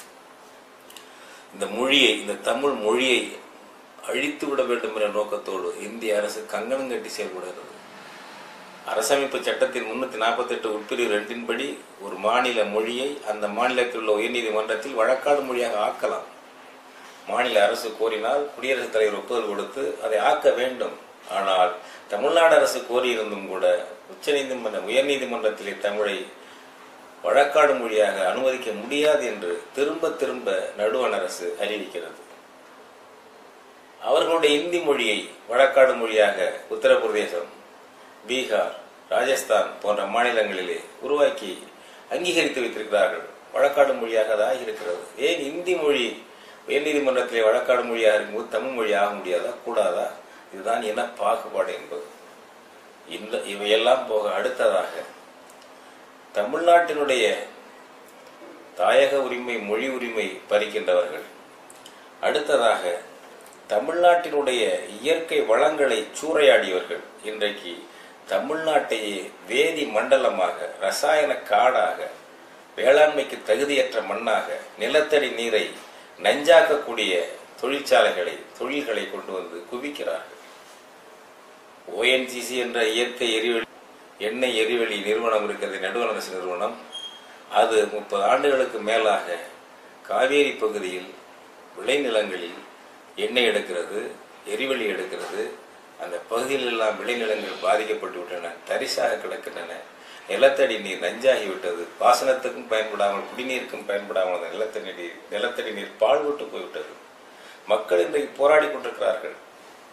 இந்த மொழியை, இந்த தமிழ் மொழியை அழித்து விட வேண்டும் என்ற நோக்கத்தோடு இந்திய அரசு கங்கணம் கட்டி செயல்படுகிறது. அரசமைப்பு சட்டத்தின் முன்னூத்தி நாற்பத்தி எட்டு உட்பிரிவு ரெண்டின்படி ஒரு மாநில மொழியை அந்த மாநிலத்தில் உள்ள உயர்நீதிமன்றத்தில் வழக்காடு மொழியாக ஆக்கலாம். மாநில அரசு கோரினால் குடியரசுத் தலைவர் ஒப்புதல் கொடுத்து அதை ஆக்க வேண்டும். ஆனால் தமிழ்நாடு அரசு கோரியிருந்தும் கூட உச்ச நீதிமன்ற உயர்நீதிமன்றத்திலே தமிழை வழக்காடு மொழியாக அனுமதிக்க முடியாது என்று திரும்ப திரும்ப நடுவண் அரசு அறிவிக்கிறது. அவர்களுடைய இந்தி மொழியை வழக்காடு மொழியாக உத்தரப்பிரதேசம், பீகார், ராஜஸ்தான் போன்ற மாநிலங்களிலே உருவாக்கி அங்கீகரித்து வைத்திருக்கிறார்கள். வழக்காடு மொழியாக அது ஆகியிருக்கிறது. ஏன் இந்தி மொழி உயர்நீதிமன்றத்திலே வழக்காடு மொழியாக இருக்கும்போது தமிழ் மொழி ஆக முடியாதா, கூடாதா? இதுதான் இன பாகுபாடு என்பது. இந்த இவையெல்லாம் போக அடுத்ததாக தமிழ்நாட்டினுடைய தாயக உரிமை, மொழி உரிமை பறிக்கின்றவர்கள், அடுத்ததாக தமிழ்நாட்டினுடைய இயற்கை வளங்களை சூறையாடியவர்கள் இன்றைக்கு தமிழ்நாட்டையே வேதி மண்டலமாக, ரசாயன காடாக, வேளாண்மைக்கு தகுதியற்ற மண்ணாக, நிலத்தடி நீரை நஞ்சாக்கக்கூடிய தொழிற்சாலைகளை, தொழில்களை கொண்டு வந்து குவிக்கிறார்கள். ஓஎன்ஜிசி என்ற இயற்கை எரிவெளி எண்ணெய் எரிவெளி நிறுவனம் இருக்கிறது, நடுவண் அரசு நிறுவனம். அது முப்பது ஆண்டுகளுக்கு மேலாக காவேரி பகுதியில் விளைநிலங்களில் எண்ணெய் எடுக்கிறது, எரிவெளி எடுக்கிறது. அந்த பகுதியில் எல்லாம் விளைநிலங்கள் பாதிக்கப்பட்டு விட்டன, தரிசாக கிடக்கின்றன. நிலத்தடி நீர் நஞ்சாகிவிட்டது. பாசனத்துக்கும் பயன்படாமல், குடிநீருக்கும் பயன்படாமல் அந்த நிலத்தடி நீர் நிலத்தடி நீர் பாழ்பட்டு போய்விட்டது. மக்கள் இன்றைக்கு போராடி கொண்டிருக்கிறார்கள்.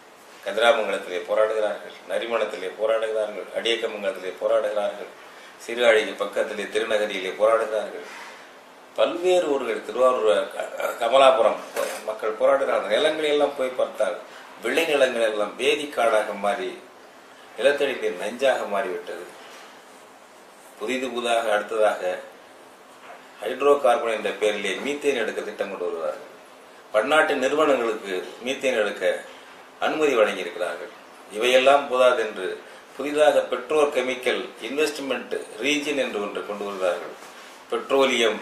கதிராமங்கலத்திலே போராடுகிறார்கள், நரிமணத்திலே போராடுகிறார்கள், அடியக்கமங்கலத்திலே போராடுகிறார்கள், சீர்காழிக்கு பக்கத்திலே திருநகரியிலே போராடுகிறார்கள். பல்வேறு ஊர்கள், திருவாரூர், கமலாபுரம் மக்கள் போராடுகிறார்கள். நிலங்களை எல்லாம் போய் பார்த்தால் விளைநிலங்கள் எல்லாம் வேதிக்காடாக மாறி நிலத்தடி நீர் நஞ்சாக மாறிவிட்டது. புதிது புதாக அடுத்ததாக ஹைட்ரோ கார்பன் என்ற பெயரிலே மீத்தேன் எடுக்க திட்டம் கொண்டு வருகிறார்கள். பன்னாட்டு நிறுவனங்களுக்கு மீத்தேன் எடுக்க அனுமதி வழங்கியிருக்கிறார்கள். இவையெல்லாம் போதாது என்று புதிதாக பெட்ரோ கெமிக்கல் இன்வெஸ்ட்மெண்ட் ரீஜன் என்று ஒன்று கொண்டு வருகிறார்கள். பெட்ரோலியம்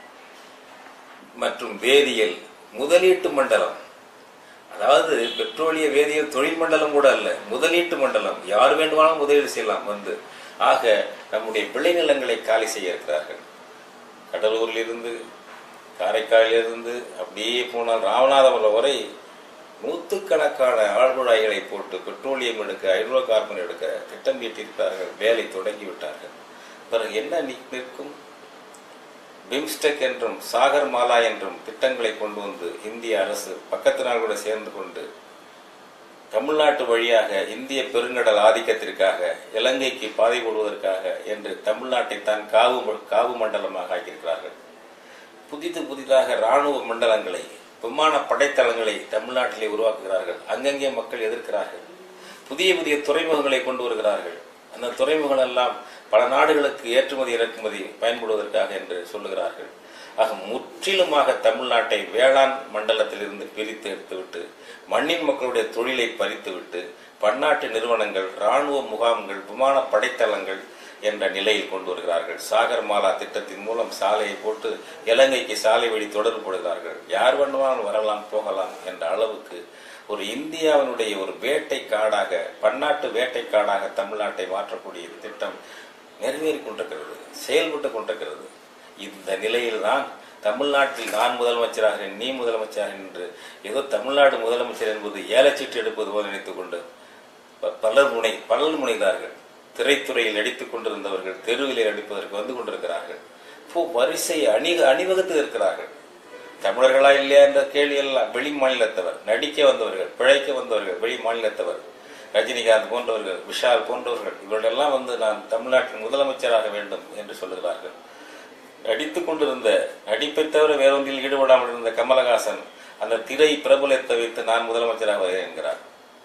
மற்றும் வேதியியல் முதலீட்டு மண்டலம், அதாவது பெட்ரோலிய வேதியியல் தொழில் மண்டலம் கூட அல்ல, முதலீட்டு மண்டலம். யார் வேண்டுமானாலும் முதலீடு செய்யலாம் வந்து. ஆக நம்முடைய விளைநிலங்களை காலி செய்ய இருக்கிறார்கள். கடலூரிலிருந்து, காரைக்காலிலிருந்து அப்படியே போனால் ராமநாதபுரம் வரை நூற்றுக்கணக்கான ஆழ்குழாய்களை போட்டு பெட்ரோலியம் எடுக்க, ஹைட்ரோ கார்பன் எடுக்க திட்டம் தீட்டியிருக்கிறார்கள். வேலை தொடங்கிவிட்டார்கள். பிறகு என்ன நிற்கும்? பிம்ஸ்டெக் என்றும் சாகர் மாலா என்றும் திட்டங்களை கொண்டு வந்து இந்திய அரசு பக்கத்து நாள் கூட சேர்ந்து கொண்டு தமிழ்நாட்டு வழியாக இந்திய பெருங்கடல் ஆதிக்கத்திற்காக, இலங்கைக்கு பாதை போடுவதற்காக என்று தமிழ்நாட்டை தான் காவு காவு மண்டலமாக ஆக்கியிருக்கிறார்கள். புதிது புதிதாக இராணுவ மண்டலங்களை, விமான படைத்தளங்களை தமிழ்நாட்டிலே உருவாக்குகிறார்கள். அங்கங்கே மக்கள் எதிர்க்கிறார்கள். புதிய புதிய துறைமுகங்களை கொண்டு வருகிறார்கள். அந்த துறைமுகங்கள் எல்லாம் பல நாடுகளுக்கு ஏற்றுமதி இறக்குமதி பயன்படுவதற்காக என்று சொல்லுகிறார்கள். ஆக முற்றிலுமாக தமிழ்நாட்டை வேளாண் மண்டலத்திலிருந்து பிரித்து எடுத்துவிட்டு மண்ணின் மக்களுடைய தொழிலை பறித்துவிட்டு பன்னாட்டு நிறுவனங்கள், இராணுவ முகாம்கள், விமான படைத்தளங்கள் என்ற நிலையில் கொண்டு வருகிறார்கள். சாகர் மாலா திட்டத்தின் மூலம் சாலையை போட்டு இலங்கைக்கு சாலை வழி தொடர்பு போடுகிறார்கள். யார் வேண்டுமானாலும் வரலாம் போகலாம் என்ற அளவுக்கு ஒரு இந்தியாவினுடைய ஒரு வேட்டை காடாக, பன்னாட்டு வேட்டை காடாக தமிழ்நாட்டை மாற்றக்கூடிய திட்டம் நிறைவேறி கொண்டிருக்கிறது, செயல்பட்டு கொண்டிருக்கிறது. இந்த நிலையில்தான் தமிழ்நாட்டில் நான் முதலமைச்சராக, நீ முதலமைச்சராக என்று ஏதோ தமிழ்நாடு முதலமைச்சர் என்பது ஏலச்சீட்டு எடுப்பது போல நினைத்துக் கொண்டு பலர் முனை பலர் முனைகிறார்கள். திரைத்துறையில் நடித்துக் கொண்டிருந்தவர்கள் தெருவிலே நடிப்பதற்கு வந்து கொண்டிருக்கிறார்கள். வரிசை அணி அணிவகுத்து இருக்கிறார்கள். தமிழர்களா இல்லையா என்ற கேள்வி எல்லாம் வெளி மாநிலத்தவர், நடிக்க வந்தவர்கள், பிழைக்க வந்தவர்கள் வெளி மாநிலத்தவர், ரஜினிகாந்த் போன்றவர்கள், விஷால் போன்றவர்கள், இவர்களெல்லாம் வந்து நான் தமிழ்நாட்டின் முதலமைச்சராக வேண்டும் என்று சொல்லுகிறார்கள். நடித்துக் கொண்டிருந்த, நடிப்பை தவிர வேறொன்றில் ஈடுபடாமல் இருந்த கமலஹாசன் அந்த திரை பிரபலத்தை வைத்து நான் முதலமைச்சராக வருகிறேன் என்கிறார்.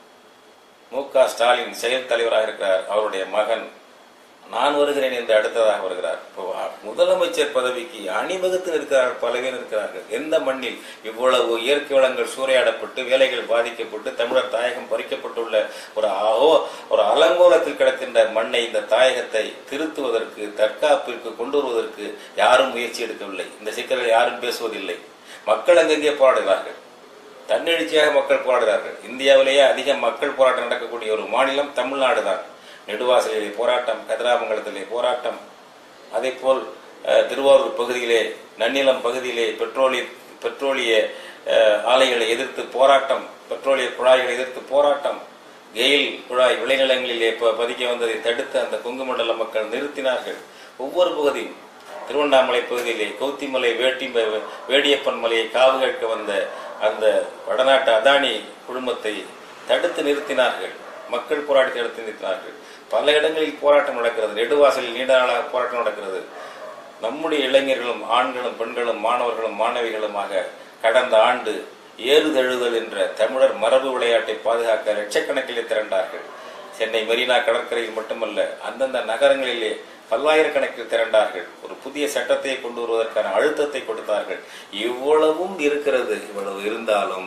மு க ஸ்டாலின் செயல் தலைவராக இருக்கிறார். அவருடைய மகன் நான் வருகிறேன் என்று அடுத்ததாக வருகிறார். முதலமைச்சர் பதவிக்கு அணிவகுத்து இருக்கிறார்கள், பல பேர் இருக்கிறார்கள். எந்த மண்ணில் இவ்வளவு இயற்கை வளங்கள் சூறையாடப்பட்டு, வேலைகள் பாதிக்கப்பட்டு, தமிழர் தாயகம் பறிக்கப்பட்டுள்ள ஒரு ஒரு அலங்கோலத்தில் கிடக்கின்ற மண்ணை, இந்த தாயகத்தை திருத்துவதற்கு, தற்காப்பிற்கு கொண்டு வருவதற்கு யாரும் முயற்சி எடுக்கவில்லை. இந்த சிக்கல்களை யாரும் பேசுவதில்லை. மக்கள் அங்கங்கே போராடுகிறார்கள். தன்னெழுச்சியாக மக்கள் போராடுகிறார்கள். இந்தியாவிலேயே அதிக மக்கள் போராட்டம் நடக்கக்கூடிய ஒரு மாநிலம் தமிழ்நாடு தான். நெடுவாசலிலே போராட்டம், கதிராமங்கலத்திலே போராட்டம், அதே போல் திருவாரூர் பகுதியிலே, நன்னிலம் பகுதியிலே பெட்ரோலிய பெட்ரோலிய ஆலைகளை எதிர்த்து போராட்டம், பெட்ரோலிய குழாய்களை எதிர்த்து போராட்டம், கெயில் குழாய் விளைநிலங்களிலே பதிக்க வந்ததை தடுத்து அந்த கொங்கு மண்டல மக்கள் நிறுத்தினார்கள். ஒவ்வொரு பகுதியும், திருவண்ணாமலை பகுதியிலே கௌத்திமலை வேட்டி வேடியப்பன் மலையை காவு கேட்க வந்த அந்த வடநாட்டு அதானி குழுமத்தை தடுத்து நிறுத்தினார்கள். மக்கள் போராட்டத்தை தடுத்து நிறுத்தினார்கள். பல இடங்களில் போராட்டம் நடக்கிறது. நெடுவாசலில் நீண்ட நாளாக போராட்டம் நடக்கிறது. நம்முடைய இளைஞர்களும், ஆண்களும், பெண்களும், மாணவர்களும், மாணவிகளுமாக கடந்த ஆண்டு ஏறுதழுதல் என்ற தமிழர் மரபு விளையாட்டை பாதுகாக்க லட்சக்கணக்கிலே திரண்டார்கள். சென்னை மெரினா கடற்கரையில் மட்டுமல்ல, அந்தந்த நகரங்களிலே பல்லாயிரக்கணக்கில் திரண்டார்கள். ஒரு புதிய சட்டத்தை கொண்டு வருவதற்கான அழுத்தத்தை கொடுத்தார்கள். இவ்வளவும் இருக்கிறது. இவ்வளவு இருந்தாலும்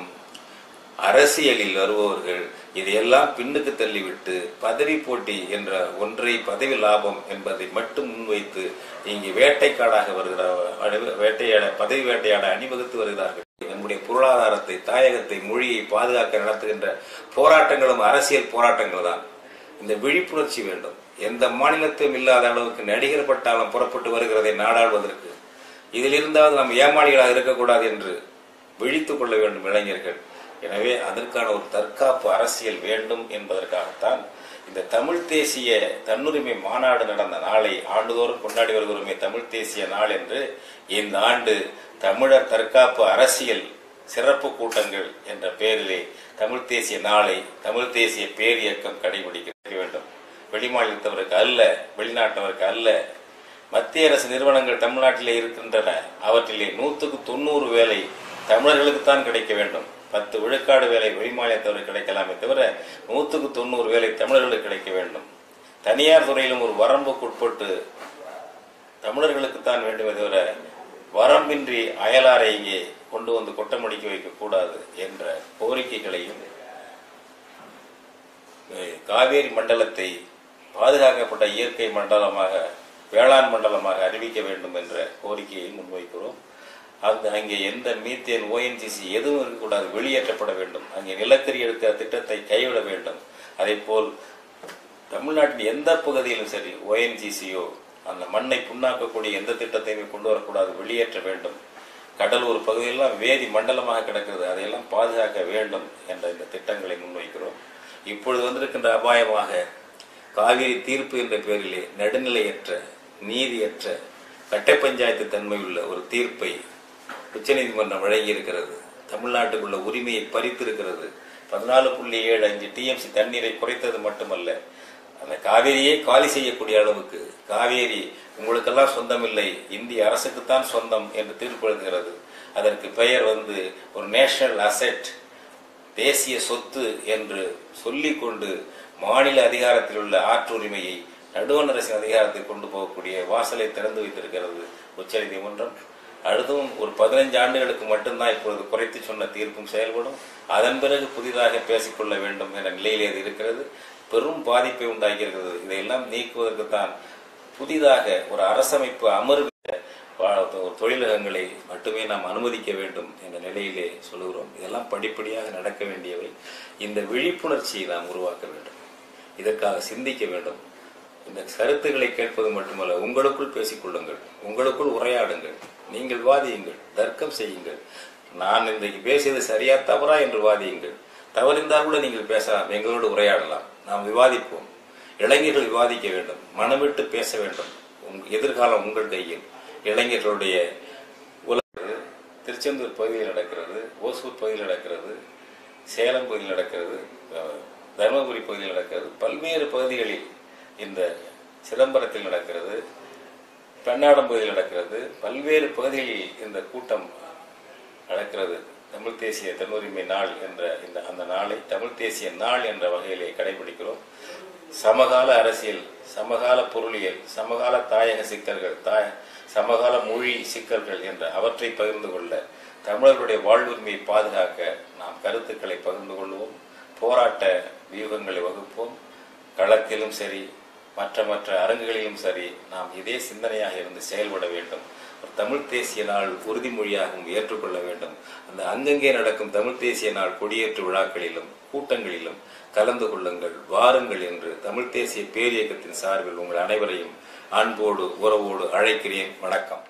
அரசியலில் வருபவர்கள் இதையெல்லாம் பின்னுக்கு தள்ளிவிட்டு பதவி போட்டி என்ற ஒன்றை, பதவி லாபம் என்பதை மட்டும் முன்வைத்து இங்கு வேட்டைக்காடாக வருகிற வேட்டையாட பதவி வேட்டையாட அணிவகுத்து வருகிறார்கள். நம்முடைய பொருளாதாரத்தை, தாயகத்தை, மொழியை பாதுகாக்க நடத்துகின்ற போராட்டங்களும் அரசியல் போராட்டங்கள் தான். இந்த விழிப்புணர்ச்சி வேண்டும். எந்த மாநிலத்திலும் இல்லாத அளவுக்கு நடிகர் பட்டாளம் புறப்பட்டு வருகிறதை நாடாளுவதற்கு. இதில் இருந்தால் நாம் ஏமாளிகளாக இருக்கக்கூடாது என்று விழித்துக் கொள்ள வேண்டும் இளைஞர்கள். எனவே அதற்கான ஒரு தற்காப்பு அரசியல் வேண்டும் என்பதற்காகத்தான் இந்த தமிழ் தேசிய தன்னுரிமை மாநாடு நடந்த நாளை ஆண்டுதோறும் கொண்டாடி வருகிறோமே தமிழ் தேசிய நாள் என்று இந்த ஆண்டு தமிழர் தற்காப்பு அரசியல் சிறப்பு கூட்டங்கள் என்ற பெயரிலே தமிழ் தேசிய நாளை தமிழ் தேசிய பேரியக்கம் கடைபிடிக்க வேண்டும். வெளிமாநிலத்தவருக்கு அல்ல, வெளிநாட்டவருக்கு அல்ல. மத்திய அரசு நிறுவனங்கள் தமிழ்நாட்டிலே இருக்கின்றன. அவற்றிலே நூற்றுக்கு தொண்ணூறு வேலை தமிழர்களுக்குத்தான் கிடைக்க வேண்டும். பத்து விழுக்காடு வேலை வெளிமாநிலத்தவருக்கு கிடைக்கலாமே தவிர நூற்றுக்கு தொண்ணூறு வேலை தமிழர்களுக்கு கிடைக்க வேண்டும். தனியார் துறையிலும் ஒரு வரம்புக்குட்பட்டு தமிழர்களுக்குத்தான் வேண்டுமே தவிர வரம்பின்றி அயலாரை இங்கே கொண்டு வந்து கொட்டமடிக்க வைக்கக்கூடாது என்ற கோரிக்கைகளையும், காவேரி மண்டலத்தை பாதுகாக்கப்பட்ட இயற்கை மண்டலமாக வேளாண் மண்டலமாக அறிவிக்க வேண்டும் என்ற கோரிக்கையை முன்வைக்கிறோம். அந்த அங்கே எந்த மீத்தேன் ஓஎன்ஜிசி எதுவும் இருக்கக்கூடாது, வெளியேற்றப்பட வேண்டும். அங்கே நிலக்கரி எடுக்கிற திட்டத்தை கைவிட வேண்டும். அதே போல் தமிழ்நாட்டின் எந்த பகுதியிலும் சரி ஓஎன்ஜிசியோ அந்த மண்ணை புண்ணாக்கக்கூடிய எந்த திட்டத்தையுமே கொண்டு வரக்கூடாது, வெளியேற்ற வேண்டும். கடலூர் பகுதியெல்லாம் வேதி மண்டலமாக கிடக்கிறது, அதையெல்லாம் பாதுகாக்க வேண்டும் என்ற இந்த திட்டங்களை முன்வைக்கிறோம். இப்பொழுது வந்திருக்கின்ற அபாயமாக காவிரி தீர்ப்பு என்ற பெயரிலே நடுநிலையற்ற, நீதியற்ற, கட்டை பஞ்சாயத்து தன்மையுள்ள ஒரு தீர்ப்பை உச்சநீதிமன்றம் வழங்கியிருக்கிறது. தமிழ்நாட்டுக்குள்ள உரிமையை பறித்திருக்கிறது. பதினாலு புள்ளி ஏழு அஞ்சு டிஎம்சி தண்ணீரை குறைத்தது மட்டுமல்ல, அந்த காவேரியை காலி செய்யக்கூடிய அளவுக்கு காவேரி உங்களுக்கெல்லாம் சொந்தம் இல்லை, இந்திய அரசுக்குத்தான் சொந்தம் என்று தீர்ப்பு எழுதுகிறது. அதற்கு பெயர் வந்து ஒரு நேஷனல் அசெட், தேசிய சொத்து என்று சொல்லிக் கொண்டு மாநில அதிகாரத்தில் உள்ள ஆற்றுரிமையை நடுவண் அரசின் அதிகாரத்தை கொண்டு போகக்கூடிய வாசலை திறந்து வைத்திருக்கிறது உச்சநீதிமன்றம். அடுத்தும் ஒரு பதினைஞ்சு ஆண்டுகளுக்கு மட்டும்தான் இப்பொழுது குறைத்து சொன்ன தீர்ப்பும் செயல்படும். அதன் பிறகு புதிதாக பேசிக்கொள்ள வேண்டும் என்ற நிலையிலே அது இருக்கிறது. பெரும் பாதிப்பை உண்டாக்கியிருக்கிறது. இதையெல்லாம் நீக்குவதற்குத்தான் புதிதாக ஒரு அரசமைப்பு அமர்வு ஒரு தொழிலகங்களை மட்டுமே நாம் அனுமதிக்க வேண்டும் என்ற நிலையிலே சொல்லுகிறோம். இதெல்லாம் படிப்படியாக நடக்க வேண்டியவை. இந்த விழிப்புணர்ச்சியை நாம் உருவாக்க வேண்டும். இதற்காக சிந்திக்க வேண்டும். இந்த கருத்துக்களை கேட்பது மட்டுமல்ல, உங்களுக்குள் பேசிக்கொள்ளுங்கள், உங்களுக்குள் உரையாடுங்கள், நீங்கள் வாதியுங்கள், தர்க்கம் செய்யுங்கள். நான் இன்றைக்கு பேசியது சரியா தவறா என்று வாதியுங்கள். தவறிந்தால் கூட நீங்கள் பேசலாம், எங்களோடு உரையாடலாம், நாம் விவாதிப்போம். இளைஞர்கள் விவாதிக்க வேண்டும், மனமிட்டு பேச வேண்டும். எதிர்காலம் உங்கள் கையில். இளைஞர்களுடைய உலக திருச்செந்தூர் பகுதியில் நடக்கிறது, ஓசூர் பகுதியில் நடக்கிறது, சேலம் பகுதியில் நடக்கிறது, தருமபுரி பகுதியில் நடக்கிறது, பல்வேறு பகுதிகளில் இந்த சிதம்பரத்தில் நடக்கிறது, பெண்ணாடம் பகுதியில் நடக்கிறது, பல்வேறு பகுதிகளில் இந்த கூட்டம் நடக்கிறது. தமிழ் தேசிய தன்னுரிமை நாள் என்ற இந்த அந்த நாளை தமிழ் தேசிய நாள் என்ற வகையிலே கடைபிடிக்கிறோம். சமகால அரசியல், சமகால பொருளியல், சமகால தாயக சிக்கல்கள், தாய சமகால மொழி சிக்கல்கள் என்ற அவற்றை பகிர்ந்து கொள்ள, தமிழர்களுடைய வாழ்வுரிமையை பாதுகாக்க நாம் கருத்துக்களை பகிர்ந்து கொள்வோம். போராட்ட வியூகங்களை வகுப்போம். களத்திலும் சரி, மற்ற மற்ற அரங்குகளிலும் சரி, நாம் இதே சிந்தனையாக இருந்து செயல்பட வேண்டும். தமிழ் தேசிய நாள் உறுதிமொழியாகவும் ஏற்றுக்கொள்ள வேண்டும். அந்த அங்கங்கே நடக்கும் தமிழ் தேசிய நாள் கொடியேற்று விழாக்களிலும் கூட்டங்களிலும் கலந்து கொள்ளுங்கள், வாருங்கள் என்று தமிழ் தேசிய பேரியக்கத்தின் சார்பில் உங்கள் அனைவரையும் அன்போடு உறவோடு அழைக்கிறேன். வணக்கம்.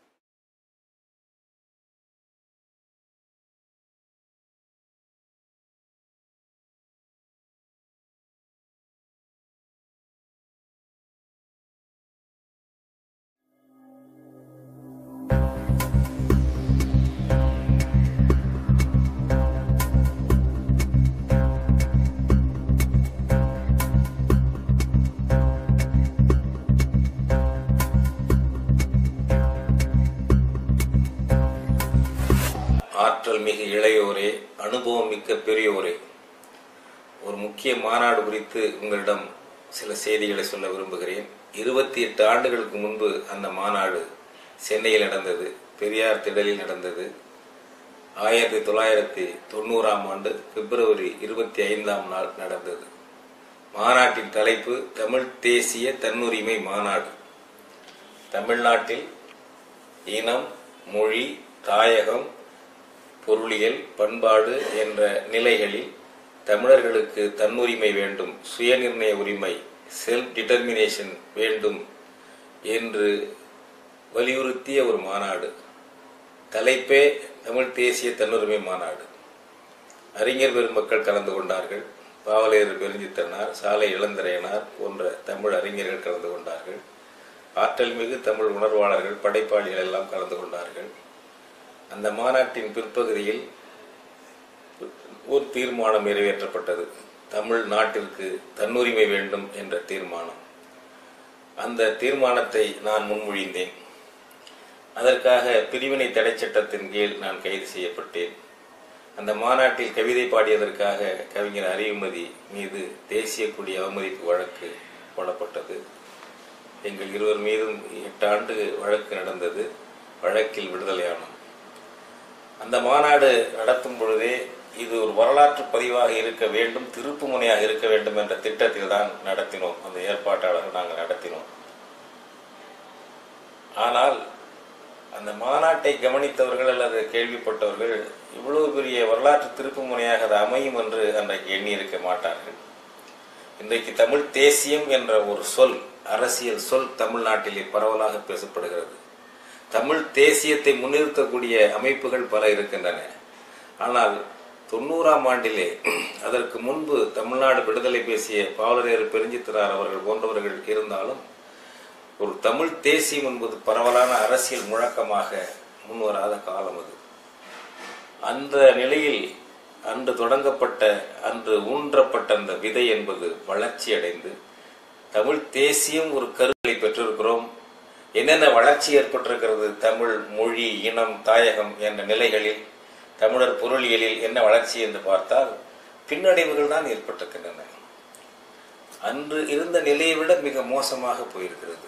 ஆற்றல் மிகு இளையோரே, அனுபவம் மிக்க பெரியோரே, ஒரு முக்கிய மாநாடு குறித்து உங்களிடம் சில செய்திகளை சொல்ல விரும்புகிறேன். இருபத்தி எட்டு ஆண்டுகளுக்கு முன்பு அந்த மாநாடு சென்னையில் நடந்தது, பெரியார் திடலில் நடந்தது. ஆயிரத்தி தொள்ளாயிரத்தி தொண்ணூறாம் ஆண்டு பிப்ரவரி இருபத்தி ஐந்தாம் நாள் நடந்தது. மாநாட்டின் தலைப்பு தமிழ் தேசிய தன்னுரிமை மாநாடு. தமிழ்நாட்டில் இனம், மொழி, தாயகம், பொருளியல், பண்பாடு என்ற நிலைகளில் தமிழர்களுக்கு தன்னுரிமை வேண்டும், சுயநிர்ணய உரிமை, செல்ஃப் டிட்டர்மினேஷன் வேண்டும் என்று வலியுறுத்திய ஒரு மாநாடு. தலைப்பே தமிழ் தேசிய தன்னுரிமை மாநாடு. அறிஞர் பெருமக்கள் கலந்து கொண்டார்கள். பாவலேறு பெருஞ்சித்தனார், சாலை இளந்திரையனார் போன்ற தமிழ் அறிஞர்கள் கலந்து கொண்டார்கள். ஆற்றல் மிகு தமிழ் உணர்வாளர்கள், படைப்பாளிகள் எல்லாம் கலந்து கொண்டார்கள். அந்த மாநாட்டின் பிற்பகுதியில் ஒரு தீர்மானம் நிறைவேற்றப்பட்டது. தமிழ்நாட்டிற்கு தன்னுரிமை வேண்டும் என்ற தீர்மானம். அந்த தீர்மானத்தை நான் முன்மொழிந்தேன். அதற்காக பிரிவினை தடை சட்டத்தின் கீழ் நான் கைது செய்யப்பட்டேன். அந்த மாநாட்டில் கவிதை பாடியதற்காக கவிஞர் அறிவுமதி மீது தேசிய கொடி அவமதிப்பு வழக்கு போடப்பட்டது. எங்கள் இருவர் மீதும் எட்டு ஆண்டு வழக்கு நடந்தது. வழக்கில் விடுதலையானோம். அந்த மாநாடு நடத்தும் பொழுதே இது ஒரு வரலாற்று பதிவாக இருக்க வேண்டும், திருப்பு முனையாக இருக்க வேண்டும் என்ற திட்டத்தில் தான் நடத்தினோம். அந்த ஏற்பாட்டாளர்கள் நாங்கள் நடத்தினோம். ஆனால் அந்த மாநாட்டை கவனித்தவர்கள் அல்லது கேள்விப்பட்டவர்கள் இவ்வளவு பெரிய வரலாற்று திருப்பு முனையாக அது அமையும் என்று அன்றைக்கு எண்ணி இருக்க மாட்டார்கள். இன்றைக்கு தமிழ் தேசியம் என்ற ஒரு சொல், அரசியல் சொல் தமிழ்நாட்டிலே பரவலாக பேசப்படுகிறது. தமிழ் தேசியத்தை முன்னிறுத்தக்கூடிய அமைப்புகள் பல இருக்கின்றன. ஆனால் தொண்ணூறாம் ஆண்டிலே அதற்கு முன்பு தமிழ்நாடு விடுதலை பேசிய பாவலரேறு பெருஞ்சித்திரார் அவர்கள் போன்றவர்கள் இருந்தாலும் ஒரு தமிழ் தேசியம் என்பது பரவலான அரசியல் முழக்கமாக முன்வராத காலம் அது. அந்த நிலையில் அன்று தொடங்கப்பட்ட அன்று ஊன்றப்பட்ட அந்த விதை என்பது வளர்ச்சி அடைந்து தமிழ் தேசியம் ஒரு கருத்தை பெற்றிருக்கிறோம். என்னென்ன வளர்ச்சி ஏற்பட்டிருக்கிறது, தமிழ் மொழி, இனம், தாயகம் என்ற நிலைகளில், தமிழர் பொருளியலில் என்ன வளர்ச்சி என்று பார்த்தால் பின்னடைவுகள் தான் ஏற்பட்டிருக்கின்றன. அன்று இருந்த நிலையை விட மிக மோசமாக போயிருக்கிறது.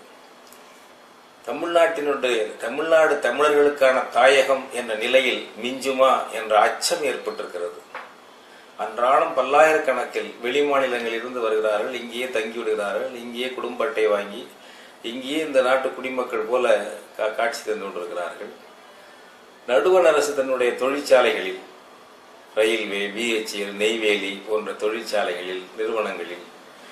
தமிழ்நாட்டினுடைய தமிழ்நாடு தமிழர்களுக்கான தாயகம் என்ற நிலையில் மிஞ்சுமா என்ற அச்சம் ஏற்பட்டிருக்கிறது. அன்றாடம் பல்லாயிரக்கணக்கில் வெளி மாநிலங்களில் இருந்து வருகிறார்கள், இங்கேயே தங்கிவிடுகிறார்கள், இங்கேயே குடும்ப அட்டை வாங்கி இங்கேயே இந்த நாட்டு குடிமக்கள் போல காட்சி தந்து கொண்டிருக்கிறார்கள். நடுவண் அரசு தன்னுடைய தொழிற்சாலைகளில், ரயில்வே, பிஹெச்எல், நெய்வேலி போன்ற தொழிற்சாலைகளில், நிறுவனங்களில்,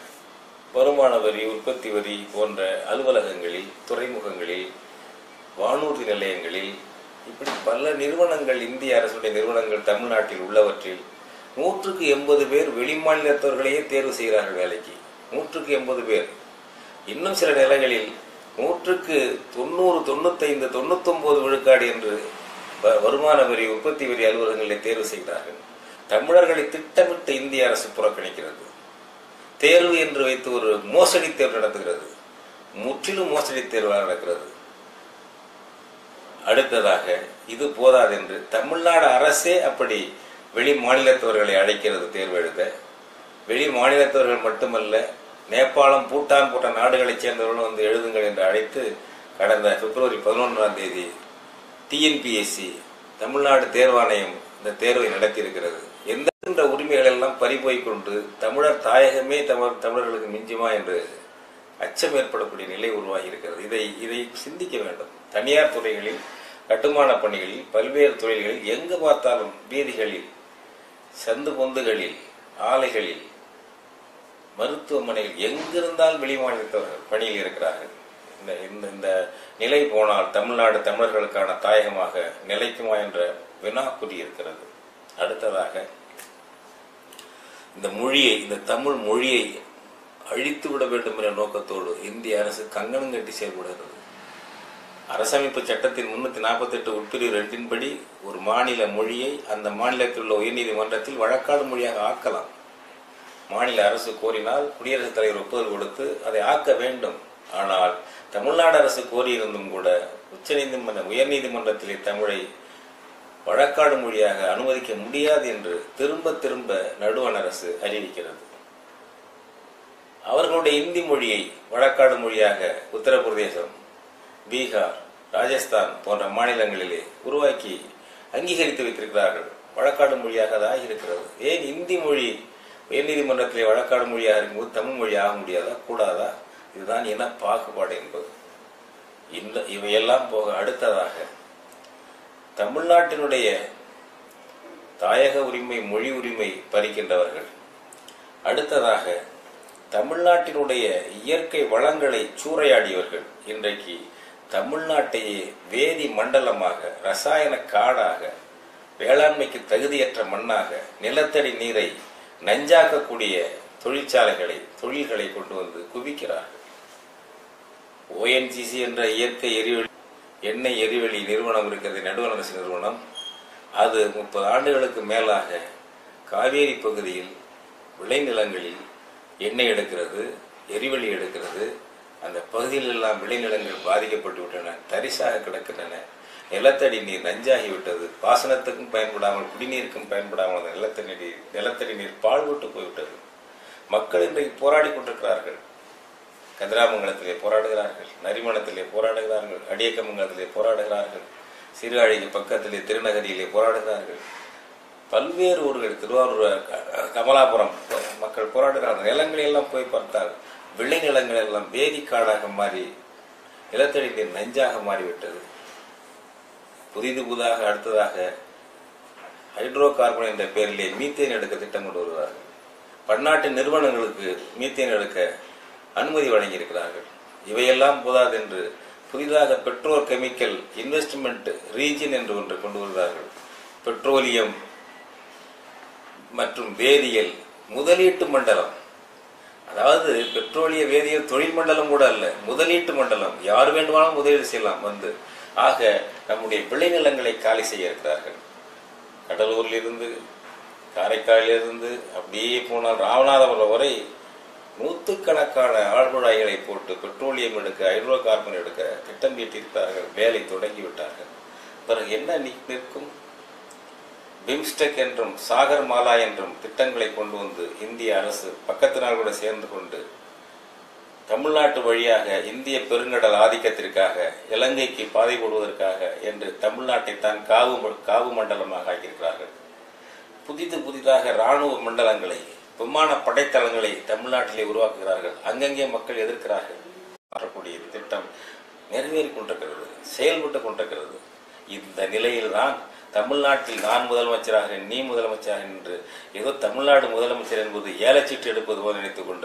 வருமான வரி, உற்பத்தி வரி போன்ற அலுவலகங்களில், துறைமுகங்களில், வானூர்தி நிலையங்களில், இப்படி பல நிறுவனங்கள், இந்திய அரசுடைய நிறுவனங்கள் தமிழ்நாட்டில் உள்ளவற்றில் நூற்றுக்கு எண்பது பேர் வெளிமாநிலத்தவர்களையே தேர்வு செய்கிறார்கள் வேலைக்கு. நூற்றுக்கு எண்பது பேர். இன்னும் சில நிலைகளில் நூற்றுக்கு தொண்ணூறு, தொண்ணூத்தைந்து, தொண்ணூத்தி ஒன்பது விழுக்காடு என்று வருமான வரி, உற்பத்தி வரி அலுவலகங்களை தேர்வு செய்கிறார்கள். தமிழர்களை திட்டமிட்டு இந்திய அரசு புறக்கணிக்கிறது. தேர்வு என்று வைத்து ஒரு மோசடி தேர்வு நடத்துகிறது. முற்றிலும் மோசடி தேர்வாக நடக்கிறது. அடுத்ததாக இது போதாது என்று தமிழ்நாடு அரசே அப்படி வெளி மாநிலத்தவர்களை அழைக்கிறது தேர்வு எழுத. வெளி மாநிலத்தவர்கள் மட்டுமல்ல, நேபாளம், பூட்டான் போன்ற நாடுகளைச் சேர்ந்தவர்களும் வந்து எழுதுங்கள் என்று அழைத்து கடந்த பிப்ரவரி பதினொன்றாம் தேதி டிஎன்பிஎஸ்சி தமிழ்நாடு தேர்வாணையம் இந்த தேர்வை நடத்தியிருக்கிறது. எந்த உரிமைகள் எல்லாம் பறிபோய் கொண்டு தமிழர் தாயகமே தமிழ் தமிழர்களுக்கு மிஞ்சுமா என்று அச்சம் ஏற்படக்கூடிய நிலை உருவாகி இருக்கிறது. இதை இதை சிந்திக்க வேண்டும். தனியார் துறைகளில், கட்டுமான பணிகளில், பல்வேறு தொழில்களில், எங்கு பார்த்தாலும் வீதிகளில், சந்து பொந்துகளில், ஆலைகளில், மருத்துவமனையில் எங்கிருந்தால் வெளிமாநிலத்தவர்கள் பணியில் இருக்கிறார்கள். இந்த இந்த நிலை போனால் தமிழ்நாடு தமிழர்களுக்கான தாயகமாக நிலைக்குமா என்ற வினாக்குறி இருக்கிறது. அடுத்ததாக இந்த மொழியை, இந்த தமிழ் மொழியை அழித்து விட வேண்டும் என்ற நோக்கத்தோடு இந்திய அரசு கங்கணம் கட்டி செயல்படுகிறது. அரசமைப்பு சட்டத்தின் முன்னூத்தி நாற்பத்தி எட்டு உட்பிரிவு ரெண்டின்படி ஒரு மாநில மொழியை அந்த மாநிலத்தில் உள்ள உயர்நீதிமன்றத்தில் வழக்காடு மொழியாக ஆக்கலாம். மாநில அரசு கோரினால் குடியரசுத் தலைவர் ஒப்புதல் கொடுத்து அதை ஆக்க வேண்டும். ஆனால் தமிழ்நாடு அரசு கோரியிருந்தும் கூட உச்ச நீதிமன்ற உயர்நீதிமன்றத்திலே தமிழை வழக்காடு மொழியாக அனுமதிக்க முடியாது என்று திரும்ப திரும்ப நடுவண் அரசு அறிவிக்கிறது. அவர்களுடைய இந்தி மொழியை வழக்காடு மொழியாக உத்தரப்பிரதேசம், பீகார், ராஜஸ்தான் போன்ற மாநிலங்களிலே உருவாக்கி அங்கீகரித்து வைத்திருக்கிறார்கள். வழக்காடு மொழியாக அது ஆகியிருக்கிறது. ஏன் இந்தி மொழி உயர்நீதிமன்றத்திலே வழக்காடு மொழியாக இருக்கும்போது தமிழ் மொழி ஆக முடியாதா, கூடாதா? இதுதான் இன பாகுபாடு என்பது. இந்த இவையெல்லாம் போக அடுத்ததாக தமிழ்நாட்டினுடைய தாயக உரிமை, மொழி உரிமை பறிக்கின்றவர்கள், அடுத்ததாக தமிழ்நாட்டினுடைய இயற்கை வளங்களை சூறையாடியவர்கள் இன்றைக்கு தமிழ்நாட்டையே வேதி மண்டலமாக, ரசாயன காடாக, வேளாண்மைக்கு தகுதியற்ற மண்ணாக, நிலத்தடி நீரை நஞ்சாக்கக்கூடிய தொழிற்சாலைகளை, தொழில்களை கொண்டு வந்து குவிக்கிறார்கள். ஓஎன்ஜிசி என்ற இயற்கை எரிவெளி எண்ணெய் எரிவெளி நிறுவனம் இருக்கிறது, நடுவண் அரசு நிறுவனம். அது முப்பது ஆண்டுகளுக்கு மேலாக காவேரி பகுதியில் விளைநிலங்களில் எண்ணெய் எடுக்கிறது, எரிவளி எடுக்கிறது. அந்த பகுதியில் எல்லாம் விளைநிலங்கள் பாதிக்கப்பட்டு விட்டன, தரிசாக கிடக்கின்றன. நிலத்தடி நீர் நஞ்சாகிவிட்டது. பாசனத்துக்கும் பயன்படாமல் குடிநீருக்கும் பயன்படாமல் அந்த நிலத்தடி நீர் நிலத்தடி நீர் பாழ்பட்டு போய்விட்டது. மக்கள் இன்றைக்கு போராடி கொண்டிருக்கிறார்கள். கதிராமங்கலத்திலே போராடுகிறார்கள், நரிமணத்திலே போராடுகிறார்கள், அடியக்கமங்கலத்திலே போராடுகிறார்கள், சீர்காழிக்கு பக்கத்திலே திருநகரியிலே போராடுகிறார்கள். பல்வேறு ஊர்கள், திருவாரூர், கமலாபுரம் மக்கள் போராடுகிறார்கள். நிலங்களை எல்லாம் போய் பார்த்தால் விளைநிலங்கள் எல்லாம் வேதிக்காடாக மாறி நிலத்தடி நீர் நஞ்சாக மாறிவிட்டது. புதிது புதாக அடுத்ததாக ஹைட்ரோ கார்பன் என்ற பெயரிலே மீத்தேன் எடுக்க திட்டம் கொண்டு வருகிறார்கள். பன்னாட்டு நிறுவனங்களுக்கு மீத்தேன் எடுக்க அனுமதி வழங்கியிருக்கிறார்கள். இவையெல்லாம் போதாது என்று புதிதாக பெட்ரோ கெமிக்கல் இன்வெஸ்ட்மெண்ட் ரீஜன் என்று ஒன்று கொண்டு வருகிறார்கள். பெட்ரோலியம் மற்றும் வேதியியல் முதலீட்டு மண்டலம். அதாவது பெட்ரோலிய வேதியியல் தொழில் மண்டலம் கூட அல்ல, முதலீட்டு மண்டலம். யார் வேண்டுமானாலும் முதலீடு செய்யலாம் வந்து. ஆக நம்முடைய விளைநிலங்களை காலி செய்ய இருக்கிறார்கள். கடலூரிலிருந்து, காரைக்காலிலிருந்து அப்படியே போனால் ராமநாதபுரம் வரை நூற்றுக்கணக்கான ஆழ்குழாய்களை போட்டு பெட்ரோலியம் எடுக்க, ஹைட்ரோ கார்பன் எடுக்க திட்டம் தீட்டியிருக்கிறார்கள். வேலை தொடங்கிவிட்டார்கள். பிறகு என்ன நிற்கும்? பிம்ஸ்டெக் என்றும் சாகர் மாலா என்றும் திட்டங்களை கொண்டு வந்து இந்திய அரசு பக்கத்து நாள் கூட சேர்ந்து கொண்டு தமிழ்நாட்டு வழியாக இந்திய பெருங்கடல் ஆதிக்கத்திற்காக, இலங்கைக்கு பாதை போடுவதற்காக என்று தமிழ்நாட்டை தான் காவு காவு மண்டலமாக ஆக்கியிருக்கிறார்கள். புதிது புதிதாக இராணுவ மண்டலங்களை, விமான படைத்தளங்களை தமிழ்நாட்டிலே உருவாக்குகிறார்கள். அங்கங்கே மக்கள் எதிர்க்கிறார்கள். வரக்கூடிய திட்டம் நிறைவேறி கொண்டிருக்கிறது, செயல்பட்டு கொண்டிருக்கிறது. இந்த நிலையில்தான் தமிழ்நாட்டில் நான் முதலமைச்சராக, நீ முதலமைச்சராக என்று ஏதோ தமிழ்நாடு முதலமைச்சர் என்பது ஏலச்சீட்டு எடுப்பது போல் நினைத்துக் கொண்டு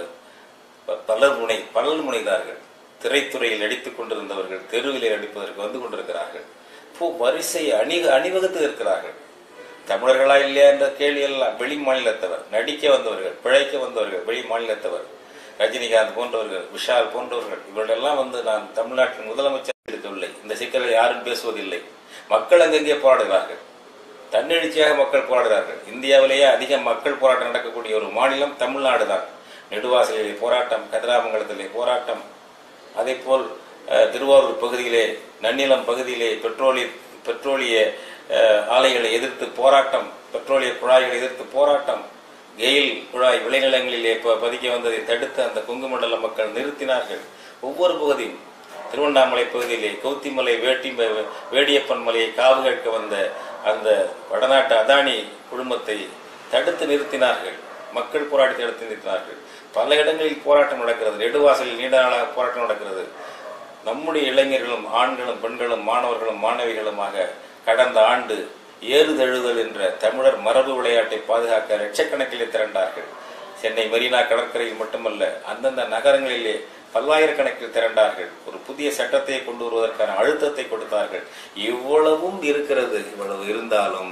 பலர் முனை பலர் முனைகிறார்கள். திரைத்துறையில் நடித்துக் கொண்டிருந்தவர்கள் தெருவிலே நடிப்பதற்கு வந்து கொண்டிருக்கிறார்கள். இப்போ வரிசை அணி அணிவகுத்து இருக்கிறார்கள். தமிழர்களா இல்லையா என்ற கேள்வி எல்லாம் வெளி மாநிலத்தவர், நடிக்க வந்தவர்கள், பிழைக்க வந்தவர்கள் வெளி மாநிலத்தவர், ரஜினிகாந்த் போன்றவர்கள், விஷால் போன்றவர்கள், இவர்களெல்லாம் வந்து நான் தமிழ்நாட்டின் முதலமைச்சர் எடுக்கவில்லை, இந்த சிக்கலை யாரும் பேசுவதில்லை. மக்கள் அங்கங்கே போராடுகிறார்கள். தன்னெழுச்சியாக மக்கள் போராடுகிறார்கள். இந்தியாவிலேயே அதிக மக்கள் போராட்டம் நடக்கக்கூடிய ஒரு மாநிலம் தமிழ்நாடு தான். நெடுவாசலிலே போராட்டம், கதிராமங்கலத்திலே போராட்டம், அதே போல் திருவாரூர் பகுதியிலே, நன்னிலம் பகுதியிலே பெட்ரோலிய பெட்ரோலிய ஆலைகளை எதிர்த்து போராட்டம், பெட்ரோலிய குழாய்களை எதிர்த்து போராட்டம், கெயில் குழாய் விளைநிலங்களிலே பதிக்க வந்ததை தடுத்து அந்த கொங்கு மண்டல மக்கள் நிறுத்தினார்கள். ஒவ்வொரு பகுதியும், திருவண்ணாமலை பகுதியிலே கௌத்திமலை வேட்டி வேடியப்பன் மலையை காவு கேட்க வந்த அந்த வடநாட்டு அதானி குழுமத்தை தடுத்து நிறுத்தினார்கள். மக்கள் போராடி தடுத்து நிறுத்தினார்கள். பல இடங்களில் போராட்டம் நடக்கிறது. நெடுவாசலில் நீண்ட நாளாக போராட்டம் நடக்கிறது. நம்முடைய இளைஞர்களும் ஆண்களும் பெண்களும் மாணவர்களும் மாணவிகளுமாக கடந்த ஆண்டு ஏறுதழுதல் என்ற தமிழர் மரபு விளையாட்டை பாதுகாக்க லட்சக்கணக்கிலே திரண்டார்கள். சென்னை மெரினா கடற்கரையில் மட்டுமல்ல, அந்தந்த நகரங்களிலே பல்லாயிரக்கணக்கில் திரண்டார்கள். ஒரு புதிய சட்டத்தை கொண்டு வருவதற்கான அழுத்தத்தை கொடுத்தார்கள். இவ்வளவும் இருக்கிறது. இவ்வளவு இருந்தாலும்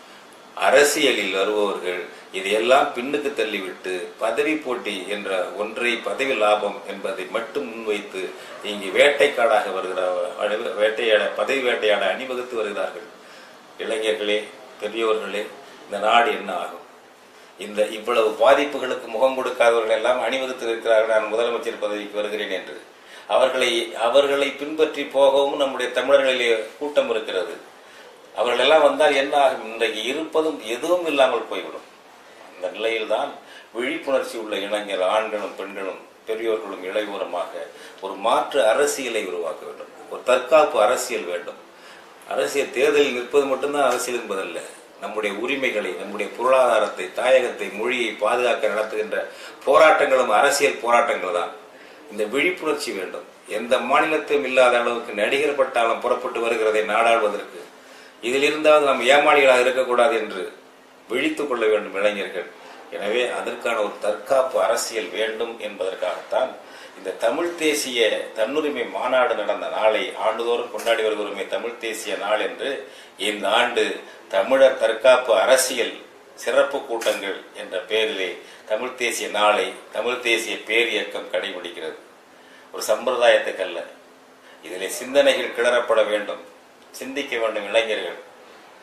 அரசியலில் வருபவர்கள் இதையெல்லாம் பின்னுக்கு தள்ளிவிட்டு பதவி போட்டி என்ற ஒன்றை, பதவி லாபம் என்பதை மட்டும் முன்வைத்து இங்கு வேட்டைக்காடாக வருகிற வேட்டையாட பதவி வேட்டையாட அணிவகுத்து வருகிறார்கள். இளைஞர்களே, பெரியோர்களே, இந்த நாடு என்ன ஆகும்? இந்த இவ்வளவு பாதிப்புகளுக்கு முகம் கொடுக்காதவர்கள் எல்லாம் அணிவகுத்து இருக்கிறார்கள். நான் முதலமைச்சர் பதவிக்கு வருகிறேன் என்று அவர்களை அவர்களை பின்பற்றி போகவும் நம்முடைய தமிழர்களிலே கூட்டம் இருக்கிறது. அவர்கள் எல்லாம் வந்தால் என்ன ஆகும்? இன்றைக்கு இருப்பதும் எதுவும் இல்லாமல் போய்விடும். இந்த நிலையில்தான் விழிப்புணர்ச்சி உள்ள இளைஞர், ஆண்களும் பெண்களும் பெரியோர்களும் இளையோருமாக ஒரு மாற்று அரசியலை உருவாக்க வேண்டும். ஒரு தற்காப்பு அரசியல் வேண்டும். அரசியல் தேர்தலில் நிற்பது மட்டும்தான் அரசியல் என்பதல்ல. நம்முடைய உரிமைகளை, நம்முடைய பொருளாதாரத்தை, தாயகத்தை, மொழியை பாதுகாக்க நடத்துகின்ற போராட்டங்களும் அரசியல் போராட்டங்கள் தான். இந்த விழிப்புணர்ச்சி வேண்டும். எந்த மாநிலத்திலும் இல்லாத அளவுக்கு நடிகர் பட்டாளம் புறப்பட்டு வருகிறதை நாடாளுவதற்கு. இதில் இருந்தால் நாம் ஏமாளிகளாக இருக்கக்கூடாது என்று விழித்துக் கொள்ள வேண்டும் இளைஞர்கள். எனவே அதற்கான ஒரு தற்காப்பு அரசியல் வேண்டும் என்பதற்காகத்தான் இந்த தமிழ் தேசிய தன்னுரிமை மாநாடு நடந்த நாளை ஆண்டுதோறும் கொண்டாடி வருகிறோமே தமிழ் தேசிய நாள் என்று இந்த ஆண்டு தமிழர் தற்காப்பு அரசியல் சிறப்பு கூட்டங்கள் என்ற பெயரிலே தமிழ் தேசிய நாளை தமிழ் தேசிய பேரியக்கம் கடைபிடிக்கிறது. ஒரு சம்பிரதாயத்துக்கல்ல, இதிலே சிந்தனைகள் கிளறப்பட வேண்டும், சிந்திக்க வேண்டும் இளைஞர்கள்.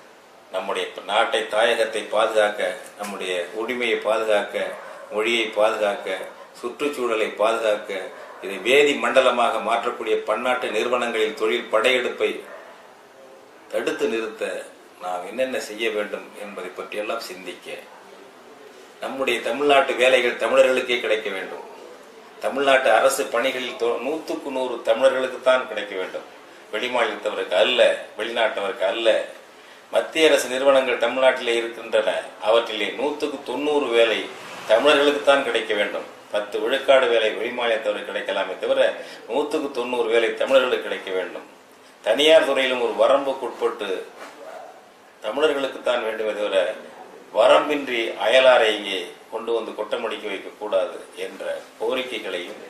நம்முடைய நாட்டை, தாயகத்தை பாதுகாக்க, நம்முடைய உரிமையை பாதுகாக்க, மொழியை பாதுகாக்க, சுற்றுச்சூழலை பாதுகாக்க, இதை வேதி மண்டலமாக மாற்றக்கூடிய பன்னாட்டு நிறுவனங்களில் தொழில் படையெடுப்பை தடுத்து நிறுத்த நாம் என்னென்ன செய்ய வேண்டும் என்பதை பற்றியெல்லாம் சிந்திக்க, நம்முடைய தமிழ்நாட்டு வேலைகள் தமிழர்களுக்கே கிடைக்க வேண்டும். தமிழ்நாட்டு அரசு பணிகளில் நூற்றுக்கு நூறு தமிழர்களுக்கு தான் கிடைக்க வேண்டும், வெளிமாநிலத்தவருக்கு அல்ல, வெளிநாட்டவருக்கு அல்ல. மத்திய அரசு நிறுவனங்கள் தமிழ்நாட்டிலே இருக்கின்றன, அவற்றிலே நூற்றுக்கு தொண்ணூறு வேலை தமிழர்களுக்கு தான் கிடைக்க வேண்டும். பத்து விழுக்காடு வேலை வெளிமாநிலத்தவருக்கு கிடைக்கலாமே தவிர நூற்றுக்கு தொண்ணூறு வேலை தமிழர்களுக்கு கிடைக்க வேண்டும். தனியார் துறையிலும் ஒரு வரம்புக்குட்பட்டு தமிழர்களுக்குத்தான் வேண்டுமே தவிர வரம்பின்றி அயலாரை இங்கே கொண்டு வந்து கொட்டமடிக்க வைக்கக்கூடாது என்ற கோரிக்கைகளையும்,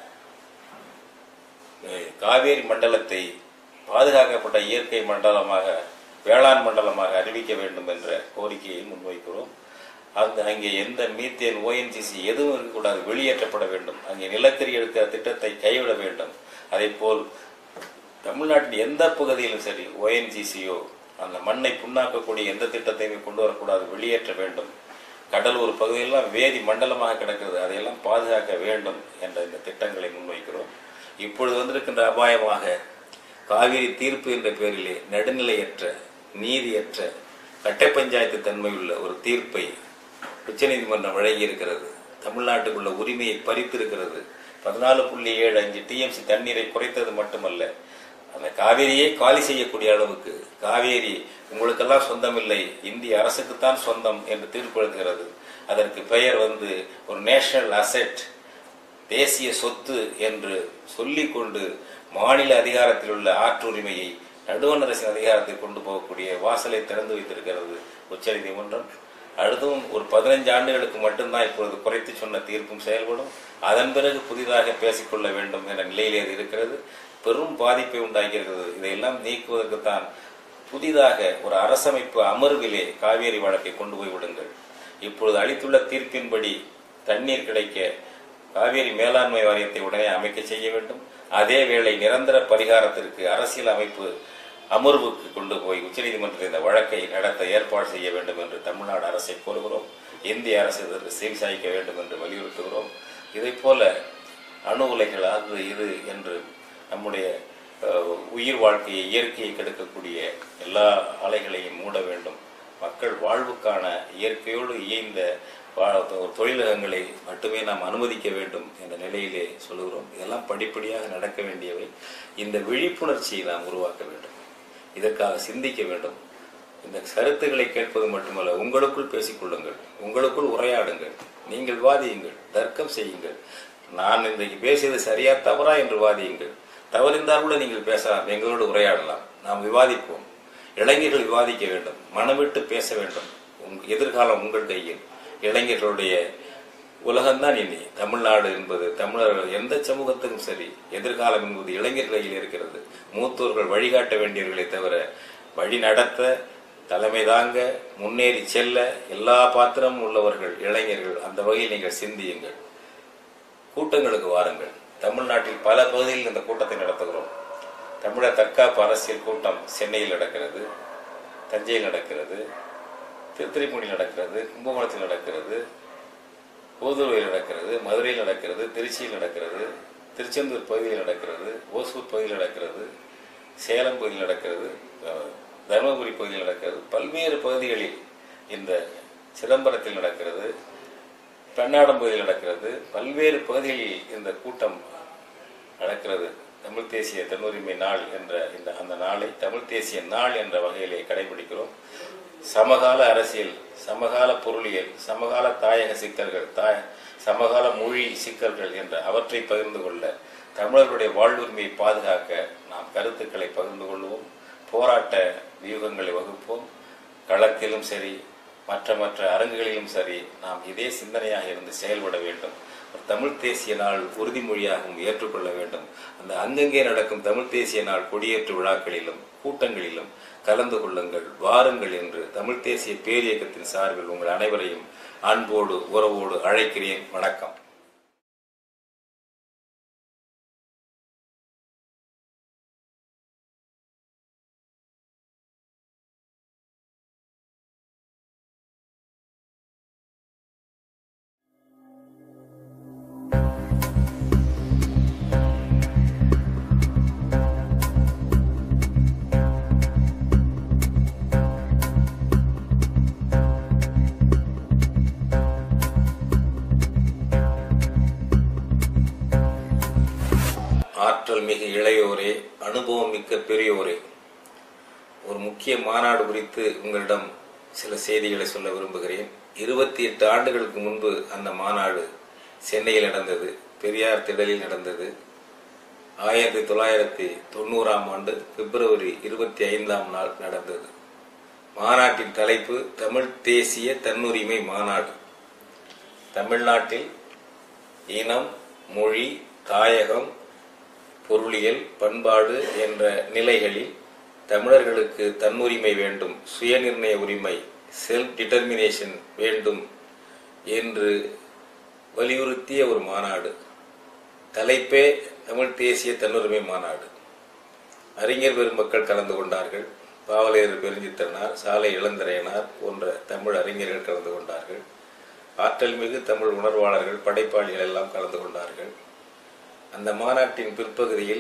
காவேரி மண்டலத்தை பாதுகாக்கப்பட்ட இயற்கை மண்டலமாக, வேளாண் மண்டலமாக அறிவிக்க வேண்டும் என்ற கோரிக்கையை முன்வைக்கிறோம். அந்த அங்கே எந்த மீத்தேன், ஓஎன்ஜிசி எதுவும் இருக்கக்கூடாது, வெளியேற்றப்பட வேண்டும். அங்கே நிலக்கரி எடுக்கிற திட்டத்தை கைவிட வேண்டும். அதே போல் தமிழ்நாட்டின் எந்த பகுதியிலும் சரி ஓஎன்ஜிசியோ அந்த மண்ணை புண்ணாக்கக்கூடிய எந்த திட்டத்தையுமே கொண்டு வரக்கூடாது, வெளியேற்ற வேண்டும். கடலூர் பகுதியெல்லாம் வேதி மண்டலமாக கிடக்கிறது, அதையெல்லாம் பாதுகாக்க வேண்டும் என்ற இந்த திட்டங்களை முன்வைக்கிறோம். இப்பொழுது வந்திருக்கின்ற அபாயமாக காவிரி தீர்ப்பு என்ற பெயரிலே நடுநிலையற்ற, நீதியற்ற, கட்டை பஞ்சாயத்து தன்மையுள்ள ஒரு தீர்ப்பை உச்சநீதிமன்றம் வழங்கி இருக்கிறது. தமிழ்நாட்டுக்குள்ள உரிமையை பறித்திருக்கிறது. பதினாலு புள்ளி ஏழு அஞ்சு டிஎம்சி தண்ணீரை குறைத்தது மட்டுமல்ல, அந்த காவேரியை காலி செய்யக்கூடிய அளவுக்கு, காவேரி உங்களுக்கெல்லாம் சொந்தமில்லை, இந்திய அரசுக்குத்தான் சொந்தம் என்று தீர்ப்பு எழுதுகிறது. அதற்கு பெயர் வந்து ஒரு நேஷனல் அசெட், தேசிய சொத்து என்று சொல்லிக் கொண்டு மாநில அதிகாரத்தில் உள்ள ஆற்றுரிமையை நடுவண் அரசின் அதிகாரத்தில் கொண்டு போகக்கூடிய வாசலை திறந்து வைத்திருக்கிறது உச்சநீதிமன்றம். அடுத்தும் ஒரு பதினைஞ்சு ஆண்டுகளுக்கு மட்டும்தான் இப்பொழுது குறைத்து சொன்ன தீர்ப்பும் செயல்படும். அதன் பிறகு புதிதாக பேசிக்கொள்ள வேண்டும் என்ற நிலையிலே அது இருக்கிறது. பெரும் பாதிப்பை உண்டாகியிருக்கிறது. இதையெல்லாம் நீக்குவதற்குத்தான் புதிதாக ஒரு அரசமைப்பு அமர்விலே காவேரி வழக்கை கொண்டு போய் விடுங்கள். இப்பொழுது அளித்துள்ள தீர்ப்பின்படி தண்ணீர் கிடைக்க காவேரி மேலாண்மை வாரியத்தை உடனே அமைக்க செய்ய வேண்டும். அதே வேளை நிரந்தர பரிகாரத்திற்கு அரசியல் அமைப்பு அமர்வுக்கு கொண்டு போய் உச்சநீதிமன்றத்தில் இந்த வழக்கை நடத்த ஏற்பாடு செய்ய வேண்டும் என்று தமிழ்நாடு அரசை கோருகிறோம். இந்திய அரசு இதற்கு செவிசாய்க்க வேண்டும் என்று வலியுறுத்துகிறோம். இதை போல அணு உலைகள் அது இது என்று நம்முடைய உயிர் வாழ்க்கையை, இயற்கையை கெடுக்கக்கூடிய எல்லா ஆலைகளையும் மூட வேண்டும். மக்கள் வாழ்வுக்கான இயற்கையோடு இயைந்த தொழிலகங்களை மட்டுமே நாம் அனுமதிக்க வேண்டும் என்ற நிலையிலே சொல்லுகிறோம். இதெல்லாம் படிப்படியாக நடக்க வேண்டியவை. இந்த விழிப்புணர்ச்சியை நாம் உருவாக்க வேண்டும். இதற்காக சிந்திக்க வேண்டும். இந்த கருத்துக்களை கேட்பது மட்டுமல்ல, உங்களுக்குள் பேசிக்கொள்ளுங்கள், உங்களுக்குள் உரையாடுங்கள், நீங்கள் வாதியுங்கள், தர்க்கம் செய்யுங்கள். நான் இன்றைக்கு பேசியது சரியா தவறா என்று வாதியுங்கள். தவறிந்தால் கூட நீங்கள் பேசலாம், எங்களோடு உரையாடலாம், நாம் விவாதிப்போம். இளைஞர்கள் விவாதிக்க வேண்டும், மனமிட்டு பேச வேண்டும். எதிர்காலம் உங்கள் கையில். இளைஞர்களுடைய உலகம்தான் இனி தமிழ்நாடு என்பது. தமிழர்கள் எந்த சமூகத்துக்கும் சரி, எதிர்காலம் என்பது இளைஞர் கையில் இருக்கிறது. மூத்தோர்கள் வழிகாட்ட வேண்டியவர்களை தவிர வழி நடத்த, தலைமை தாங்க, முன்னேறி செல்ல எல்லா பாத்திரமும் உள்ளவர்கள் இளைஞர்கள். அந்த வகையில் நீங்கள் சிந்தியுங்கள். கூட்டங்களுக்கு வாருங்கள். தமிழ்நாட்டில் பல பகுதிகளில் இந்த கூட்டத்தை நடத்துகிறோம். தமிழர் தற்காப்பு அரசியல் கூட்டம் சென்னையில் நடக்கிறது, தஞ்சையில் நடக்கிறது, திருத்துறைப்பூண்டியில் நடக்கிறது, கும்பகோணத்தில் நடக்கிறது, கோதுரையில் நடக்கிறது, மதுரையில் நடக்கிறது, திருச்சியில் நடக்கிறது, திருச்செந்தூர் பகுதியில் நடக்கிறது, ஓசூர் பகுதியில் நடக்கிறது, சேலம் பகுதியில் நடக்கிறது, தருமபுரி பகுதியில் நடக்கிறது. பல்வேறு பகுதிகளில் இந்த சிதம்பரத்தில் நடக்கிறது, பெண்ணாடம் பகுதியில் நடக்கிறது. பல்வேறு பகுதிகளில் இந்த கூட்டம் நடக்கிறது. தமிழ் தேசிய தன்னுரிமை நாள் என்ற இந்த அந்த நாளை தமிழ் தேசிய நாள் என்ற வகையிலே கடைபிடிக்கிறோம். சமகால அரசியல், சமகால பொருளியல், சமகால தாயக சிக்கல்கள், தாய சமகால மொழி சிக்கல்கள் என்ற அவற்றை பகிர்ந்து கொள்ள, தமிழர்களுடைய வாழ்வுரிமையை பாதுகாக்க நாம் கருத்துக்களை பகிர்ந்து கொள்வோம். போராட்ட வியூகங்களை வகுப்போம். களத்திலும் சரி, மற்ற மற்ற அரங்குகளிலும் சரி, நாம் இதே சிந்தனையாக இருந்து செயல்பட வேண்டும். தமிழ் தேசிய நாள் உறுதிமொழியாகவும் ஏற்றுக்கொள்ள வேண்டும். அந்த அங்கங்கே நடக்கும் தமிழ் தேசிய நாள் கொடியேற்று விழாக்களிலும் கூட்டங்களிலும் கலந்து கொள்ளுங்கள், வாருங்கள் என்று தமிழ் தேசிய பேரியக்கத்தின் சார்பில் உங்கள் அனைவரையும் அன்போடு உறவோடு அழைக்கிறேன். வணக்கம். ஆற்றல் இளையோரே, அனுபவம் மிக்க பெரியோரே, ஒரு முக்கிய மாநாடு குறித்து உங்களிடம் சில செய்திகளை சொல்ல விரும்புகிறேன். இருபத்தி எட்டு ஆண்டுகளுக்கு முன்பு அந்த மாநாடு சென்னையில் நடந்தது, பெரியார் திடலில் நடந்தது. ஆயிரத்தி தொள்ளாயிரத்தி தொண்ணூறாம் ஆண்டு பிப்ரவரி இருபத்தி ஐந்தாம் நாள் நடந்தது. மாநாட்டின் தலைப்பு தமிழ் தேசிய தன்னுரிமை மாநாடு. தமிழ்நாட்டில் இனம், மொழி, தாயகம், பொருளியல், பண்பாடு என்ற நிலைகளில் தமிழர்களுக்கு தன்னுரிமை வேண்டும், சுயநிர்ணய உரிமை, செல்ஃப் டிட்டர்மினேஷன் வேண்டும் என்று வலியுறுத்திய ஒரு மாநாடு. தலைப்பே தமிழ் தேசிய தன்னுரிமை மாநாடு. அறிஞர் பெருமக்கள் கலந்து கொண்டார்கள். பாவலேறு பெருஞ்சித்திரனார், சாலை இளந்திரையனார் போன்ற தமிழ் அறிஞர்கள் கலந்து கொண்டார்கள். ஆற்றல் மிகு தமிழ் உணர்வாளர்கள், படைப்பாளிகள் எல்லாம் கலந்து கொண்டார்கள். அந்த மாநாட்டின் பிற்பகுதியில்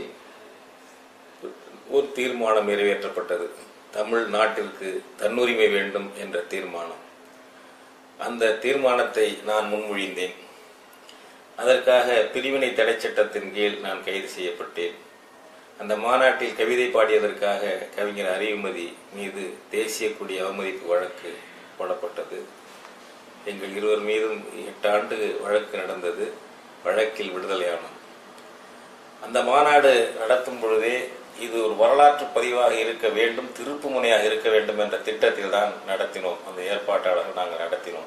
ஒரு தீர்மானம் நிறைவேற்றப்பட்டது. தமிழ் நாட்டிற்கு தன்னுரிமை வேண்டும் என்ற தீர்மானம். அந்த தீர்மானத்தை நான் முன்மொழிந்தேன். அதற்காக பிரிவினை தடை சட்டத்தின் கீழ் நான் கைது செய்யப்பட்டேன். அந்த மாநாட்டில் கவிதை பாடியதற்காக கவிஞர் அறிவுமதி மீது தேசிய கொடி அவமதிப்பு வழக்கு போடப்பட்டது. எங்கள் இருவர் மீதும் எட்டு ஆண்டு வழக்கு நடந்தது. வழக்கில் விடுதலையானோம். அந்த மாநாடு நடத்தும் பொழுதே இது ஒரு வரலாற்று பதிவாக இருக்க வேண்டும், திருப்பு முனையாக இருக்க வேண்டும் என்ற திட்டத்தில் தான் நடத்தினோம். அந்த ஏற்பாட்டாளர்கள் நாங்கள் நடத்தினோம்.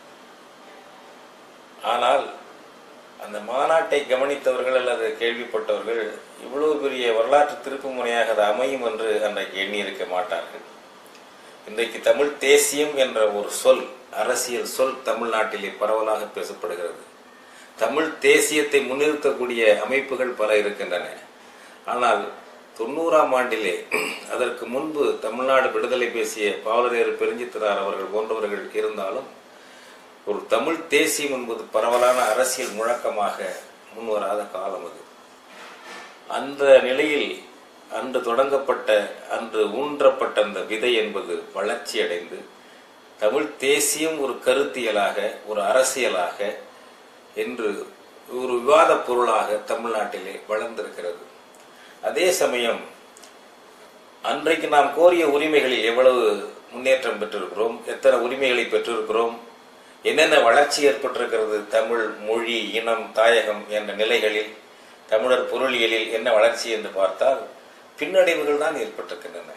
ஆனால் அந்த மாநாட்டை கவனித்தவர்கள் அல்லது கேள்விப்பட்டவர்கள் இவ்வளவு பெரிய வரலாற்று திருப்பு முனையாக அது அமையும் என்று அன்றைக்கு எண்ணி இருக்க மாட்டார்கள். இன்றைக்கு தமிழ் தேசியம் என்ற ஒரு சொல், அரசியல் சொல் தமிழ்நாட்டிலே பரவலாக பேசப்படுகிறது. தமிழ் தேசியத்தை முன்னிறுத்தக்கூடிய அமைப்புகள் பல இருக்கின்றன. ஆனால் தொண்ணூறாம் ஆண்டிலே அதற்கு முன்பு தமிழ்நாடு விடுதலை பேசிய பாவலரேறு பெருஞ்சித்திரார் அவர்கள் போன்றவர்கள் இருந்தாலும் ஒரு தமிழ் தேசியம் என்பது பரவலான அரசியல் முழக்கமாக முன்வராத காலம் அது. அந்த நிலையில் அன்று தொடங்கப்பட்ட, அன்று ஊன்றப்பட்ட அந்த விதை என்பது வளர்ச்சி அடைந்து தமிழ் தேசியம் ஒரு கருத்தியலாக, ஒரு அரசியலாக என்று ஒரு விவாத பொருளாக தமிழ்நாட்டிலே வளர்ந்திருக்கிறது. அதே சமயம் அன்றைக்கு நாம் கோரிய உரிமைகளில் எவ்வளவு முன்னேற்றம் பெற்றிருக்கிறோம், எத்தனை உரிமைகளை பெற்றிருக்கிறோம், என்னென்ன வளர்ச்சி ஏற்பட்டிருக்கிறது, தமிழ் மொழி, இனம், தாயகம் என்ற நிலைகளில், தமிழர் பொருளியலில் என்ன வளர்ச்சி என்று பார்த்தால் பின்னடைவுகள் தான் ஏற்பட்டிருக்கின்றன.